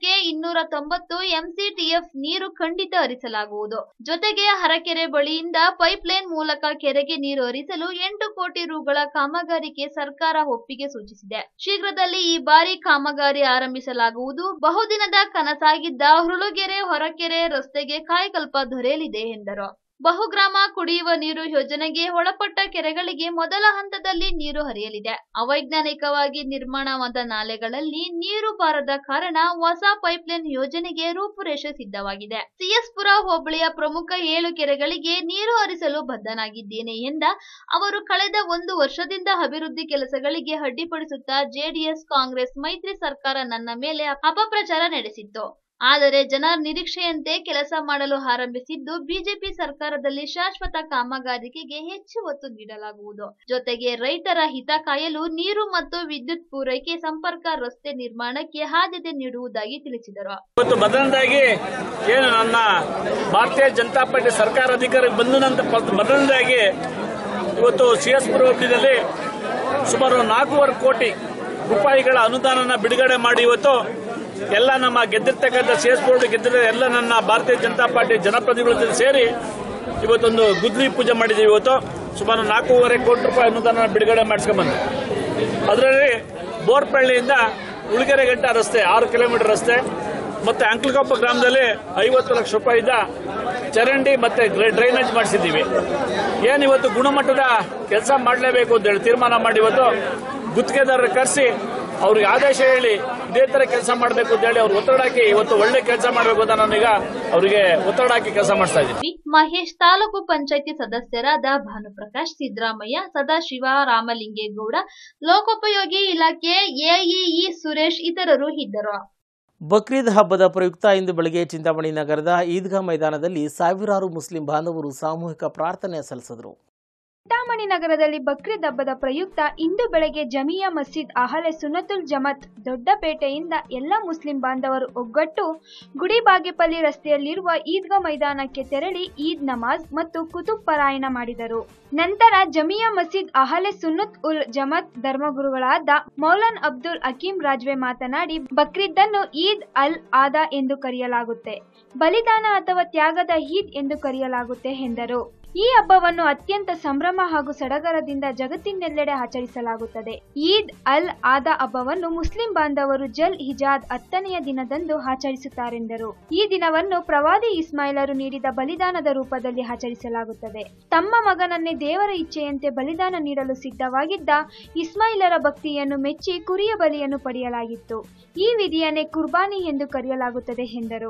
290 ಎಂಸಿಟಿಎಫ್ ನೀರು ಖಂಡಿತ ಹರಿಸಲಾಗುವುದು. ಜೊತೆಗೆ ಹರಕೆರೆ ಬಳಿಯಿಂದ ಪೈಪ್ಲೈನ್ ಮೂಲಕ ಕೆರೆಗೆ ನೀರು ಹರಿಸಲು 8 ಕೋಟಿ ರುಗಳ ಕಾಮಗಾರಿಗೆ ಸರ್ಕಾರ ಒಪ್ಪಿಗೆ ಸೂಚಿಸಿದೆ. ಶೀಘ್ರದಲ್ಲಿ ಈ ಬಾರಿ ಕಾಮಗಾರಿ ಆರಂಭಿಸಲಾಗುವುದು. ಬಹುದಿನದ ಕನಸಾಗಿದ್ದ ಹುರುಳುಗೆರೆ ಹೊರಕೆರೆ ರಸ್ತೆಗೆ ಕಾಯಕಲ್ಪ ದೊರೆಯಲಿದೆ ಎಂದರು. ಬಹುಗ್ರಾಮ ಕುಡಿಯುವ ನೀರು ಯೋಜನೆಗೆ ಒಳಪಟ್ಟ ಕೆರೆಗಳಿಗೆ ಮೊದಲ ಹಂತದಲ್ಲಿ ನೀರು ಹರಿಯಲಿದೆ. ಅವೈಜ್ಞಾನಿಕವಾಗಿ ನಿರ್ಮಾಣವಾದ ನಾಲೆಗಳಲ್ಲಿ ನೀರು ಬಾರದ ಕಾರಣ ಹೊಸ ಪೈಪ್ಲೈನ್ ಯೋಜನೆಗೆ ರೂಪುರೇಷೆ ಸಿದ್ಧವಾಗಿದೆ. ಸಿಎಸ್ಪುರ ಹೋಬಳಿಯ ಪ್ರಮುಖ 7 ಕೆರೆಗಳಿಗೆ ನೀರು ಹರಿಸಲು ಬದ್ಧನಾಗಿದ್ದೇನೆ ಎಂದ ಅವರು, ಕಳೆದ 1 ವರ್ಷದಿಂದ ಅಭಿವೃದ್ಧಿ ಕೆಲಸಗಳಿಗೆ ಅಡ್ಡಿಪಡಿಸುತ್ತಾ ಜೆಡಿಎಸ್ ಕಾಂಗ್ರೆಸ್ ಮೈತ್ರಿ ಸರ್ಕಾರ ನನ್ನ ಮೇಲೆ ಅಪಪ್ರಚಾರ ನಡೆಸಿತ್ತು. ಆದರೆ ಜನರ ನಿರೀಕ್ಷೆಯಂತೆ ಕೆಲಸ ಮಾಡಲು ಆರಂಭಿಸಿದ್ದು ಬಿಜೆಪಿ ಸರ್ಕಾರದಲ್ಲಿ ಶಾಶ್ವತ ಕಾಮಗಾರಿಕೆಗೆ ಹೆಚ್ಚು ಒತ್ತು ನೀಡಲಾಗುವುದು. ಜೊತೆಗೆ ರೈತರ ಹಿತ ಕಾಯಲು ನೀರು ಮತ್ತು ವಿದ್ಯುತ್ ಪೂರೈಕೆ, ಸಂಪರ್ಕ, ರಸ್ತೆ ನಿರ್ಮಾಣಕ್ಕೆ ಆದ್ಯತೆ ನೀಡುವುದಾಗಿ ತಿಳಿಸಿದರು. ಇವತ್ತು ಮೊದಲನೇದಾಗಿ ಏನು ನನ್ನ ಭಾರತೀಯ ಜನತಾ ಪಾರ್ಟಿ ಸರ್ಕಾರ ಅಧಿಕಾರಕ್ಕೆ ಬಂದ ನಂತರ ಮೊದಲನೇದಾಗಿ ಇವತ್ತು ಸಿಎಸ್ಪುರ ಹೋಬಳಿಯಲ್ಲಿ ಸುಮಾರು 4.25 ಕೋಟಿ ರೂಪಾಯಿಗಳ ಅನುದಾನ ಬಿಡುಗಡೆ ಮಾಡಿ ಇವತ್ತು ಎಲ್ಲ ನಮ್ಮ ಗೆದ್ದಿರ್ತಕ್ಕಂಥ ಸಿಎಸ್ಪುರ ಗೆದ್ದಿರೋ ಎಲ್ಲ ನನ್ನ ಭಾರತೀಯ ಜನತಾ ಪಾರ್ಟಿ ಜನಪ್ರತಿನಿಧಿಗಳ ಜೊತೆ ಸೇರಿ ಇವತ್ತೊಂದು ಗುದ್ದಲಿ ಪೂಜೆ ಮಾಡಿದ್ದೀವಿ. ಇವತ್ತು ಸುಮಾರು 4.25 ಕೋಟಿ ರೂಪಾಯಿ ಅನುದಾನ ಬಿಡುಗಡೆ ಮಾಡಿಸ್ಕೊಂಡ್ಬಂದು ಅದರಲ್ಲಿ ಬೋರ್ಪಳ್ಳಿಯಿಂದ ಉಳಿಗೆರೆ ಗಂಟ ರಸ್ತೆ 6 ಕಿಲೋಮೀಟರ್ ರಸ್ತೆ ಮತ್ತೆ ಅಂಕಲಕೊಪ್ಪ ಗ್ರಾಮದಲ್ಲಿ 50 ಲಕ್ಷ ರೂಪಾಯಿದ ಚರಂಡಿ ಮತ್ತೆ ಡ್ರೈನೇಜ್ ಮಾಡಿಸಿದ್ದೀವಿ. ಏನಿವತ್ತು ಗುಣಮಟ್ಟದ ಕೆಲಸ ಮಾಡಲೇಬೇಕು ಅಂತ ಹೇಳಿ ತೀರ್ಮಾನ ಮಾಡಿ ಇವತ್ತು ಗುತ್ತಿಗೆದಾರರು ಕರೆಸಿ ಅವ್ರಿಗೆ ಆದೇಶ ಹೇಳಿ ಇದೇ ತರ ಕೆಲಸ ಮಾಡಬೇಕು ಅಂತ ಹೇಳಿ ಅವ್ರು ಒತ್ತಡ ಹಾಕಿ ಇವತ್ತು ಒಳ್ಳೆ ಕೆಲಸ ಮಾಡಬೇಕು ಅಂತ ನಾನೀಗ ಅವರಿಗೆ ಒತ್ತಡ ಹಾಕಿ ಕೆಲಸ ಮಾಡಿಸ್ತಾ ಇದ್ದೀನಿ. ಮಹೇಶ್, ತಾಲೂಕು ಪಂಚಾಯಿತಿ ಸದಸ್ಯರಾದ ಭಾನುಪ್ರಕಾಶ್, ಸಿದ್ದರಾಮಯ್ಯ, ಸದಾಶಿವ, ರಾಮಲಿಂಗೇಗೌಡ, ಲೋಕೋಪಯೋಗಿ ಇಲಾಖೆ ಎಇಇ ಸುರೇಶ್ ಇತರರು ಇದ್ದರು. ಬಕ್ರೀದ್ ಹಬ್ಬದ ಪ್ರಯುಕ್ತ ಇಂದು ಬೆಳಗ್ಗೆ ಚಿಂತಾಮಣಿ ನಗರದ ಈದ್ಗಾ ಮೈದಾನದಲ್ಲಿ ಸಾವಿರಾರು ಮುಸ್ಲಿಂ ಬಾಂಧವರು ಸಾಮೂಹಿಕ ಪ್ರಾರ್ಥನೆ ಸಲ್ಲಿಸಿದರು. ಚಿಂತಾಮಣಿ ನಗರದಲ್ಲಿ ಬಕ್ರೀದ್ ಹಬ್ಬದ ಪ್ರಯುಕ್ತ ಇಂದು ಬೆಳಗ್ಗೆ ಜಮಿಯಾ ಮಸೀದ್ ಅಹಲೆ ಸುನ್ನತುಲ್ ಜಮಾತ್ ದೊಡ್ಡಪೇಟೆಯಿಂದ ಎಲ್ಲ ಮುಸ್ಲಿಂ ಬಾಂಧವರು ಒಗ್ಗಟ್ಟು ಗುಡಿ ಬಾಗೇಪಲ್ಲಿ ರಸ್ತೆಯಲ್ಲಿರುವ ಈದ್ಗಾ ಮೈದಾನಕ್ಕೆ ತೆರಳಿ ಈದ್ ನಮಾಜ್ ಮತ್ತು ಕುತುಬ್ ಪಾರಾಯಣ ಮಾಡಿದರು. ನಂತರ ಜಮಿಯಾ ಮಸೀದ್ ಅಹಲೆ ಸುನ್ನತ್ ಉಲ್ ಜಮಾತ್ ಧರ್ಮಗುರುಗಳಾದ ಮೌಲಾನ್ ಅಬ್ದುಲ್ ಹಕೀಂ ರಾಜ್ವೆ ಮಾತನಾಡಿ, ಬಕ್ರೀದ್ ಅನ್ನು ಈದ್ ಅಲ್ ಆದಾ ಎಂದು ಕರೆಯಲಾಗುತ್ತೆ, ಬಲಿದಾನ ಅಥವಾ ತ್ಯಾಗದ ಈದ್ ಎಂದು ಕರೆಯಲಾಗುತ್ತೆ ಎಂದರು. ಈ ಹಬ್ಬವನ್ನು ಅತ್ಯಂತ ಸಂಭ್ರಮ ಹಾಗೂ ಸಡಗರದಿಂದ ಜಗತ್ತಿನೆಲ್ಲೆಡೆ ಆಚರಿಸಲಾಗುತ್ತದೆ. ಈದ್ ಅಲ್ ಆದಾ ಹಬ್ಬವನ್ನು ಮುಸ್ಲಿಂ ಬಾಂಧವರು ಜಲ್ ಹಿಜಾದ್ 10ನೆಯ ದಿನದಂದು ಆಚರಿಸುತ್ತಾರೆಂದರು. ಈ ದಿನವನ್ನು ಪ್ರವಾದಿ ಇಸ್ಮಾಯಿಲರು ನೀಡಿದ ಬಲಿದಾನದ ರೂಪದಲ್ಲಿ ಆಚರಿಸಲಾಗುತ್ತದೆ. ತಮ್ಮ ಮಗನನ್ನೇ ದೇವರ ಇಚ್ಛೆಯಂತೆ ಬಲಿದಾನ ನೀಡಲು ಸಿದ್ಧವಾಗಿದ್ದ ಇಸ್ಮಾಯಿಲರ ಭಕ್ತಿಯನ್ನು ಮೆಚ್ಚಿ ಕುರಿಯ ಬಲಿಯನ್ನು ಪಡೆಯಲಾಗಿತ್ತು. ಈ ವಿಧಿಯನ್ನೇ ಕುರ್ಬಾನಿ ಎಂದು ಕರೆಯಲಾಗುತ್ತದೆ ಎಂದರು.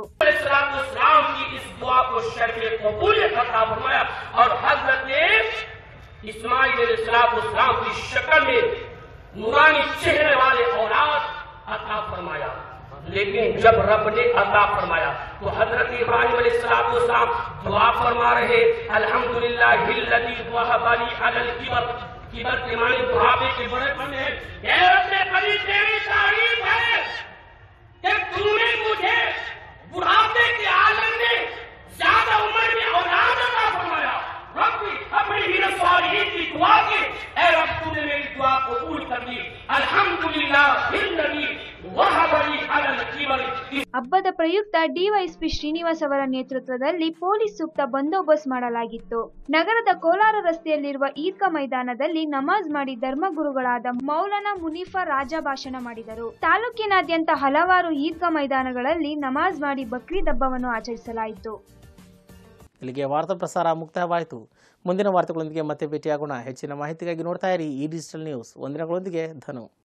और हजरत ने इस्माइल अलैहिस्सलाम की शक्ल में नूरानी चेहरे वाले औलाद अता फरमाया, लेकिन जब रब ने अता फरमाया तो हजरत इब्राहिम अलैहिस्सलाम दुआ फरमा रहे, अल्हम्दुलिल्लाहिल्लज़ी वहबा ली अलल किबर के माने बुढ़ापे के बड़े बने तेरी तारीफ है कि तूने मुझे बुढ़ापे के आलम में ज्यादा उम्र में औलाद अता फरमाया। रब्बी अपनी ही रसूल की दुआ के ऐ रब तूने मेरी दुआ कबूल कर दी, अल्हम्दुलिल्लाहिल्लज़ी वहबा ली अलल किबर। ಹಬ್ಬದ ಪ್ರಯುಕ್ತ ಡಿವೈಎಸ್ಪಿ ಶ್ರೀನಿವಾಸ್ ಅವರ ನೇತೃತ್ವದಲ್ಲಿ ಪೊಲೀಸ್ ಸೂಕ್ತ ಬಂದೋಬಸ್ತ್ ಮಾಡಲಾಗಿತ್ತು. ನಗರದ ಕೋಲಾರ ರಸ್ತೆಯಲ್ಲಿರುವ ಈದ್ಗಾ ಮೈದಾನದಲ್ಲಿ ನಮಾಜ್ ಮಾಡಿ ಧರ್ಮಗುರುಗಳಾದ ಮೌಲಾನಾ ಮುನೀಫಾ ರಾಜ ಭಾಷಣ ಮಾಡಿದರು. ತಾಲೂಕಿನಾದ್ಯಂತ ಹಲವಾರು ಈದ್ಗಾ ಮೈದಾನಗಳಲ್ಲಿ ನಮಾಜ್ ಮಾಡಿ ಬಕ್ರೀದ್ ಹಬ್ಬವನ್ನು ಆಚರಿಸಲಾಯಿತು. ಇಲ್ಲಿಗೆ ವಾರ್ತಾ ಪ್ರಸಾರ ಮುಕ್ತಾಯವಾಯಿತು. ಮುಂದಿನ ವಾರ್ತೆಗಳೊಂದಿಗೆ ಮತ್ತೆ ಭೇಟಿಯಾಗೋಣ. ಹೆಚ್ಚಿನ ಮಾಹಿತಿಗಾಗಿ ನೋಡ್ತಾ ಇರಿ ಈ ಡಿಜಿಟಲ್ ನ್ಯೂಸ್. ವಂದನೆಗಳೊಂದಿಗೆ ಧನು.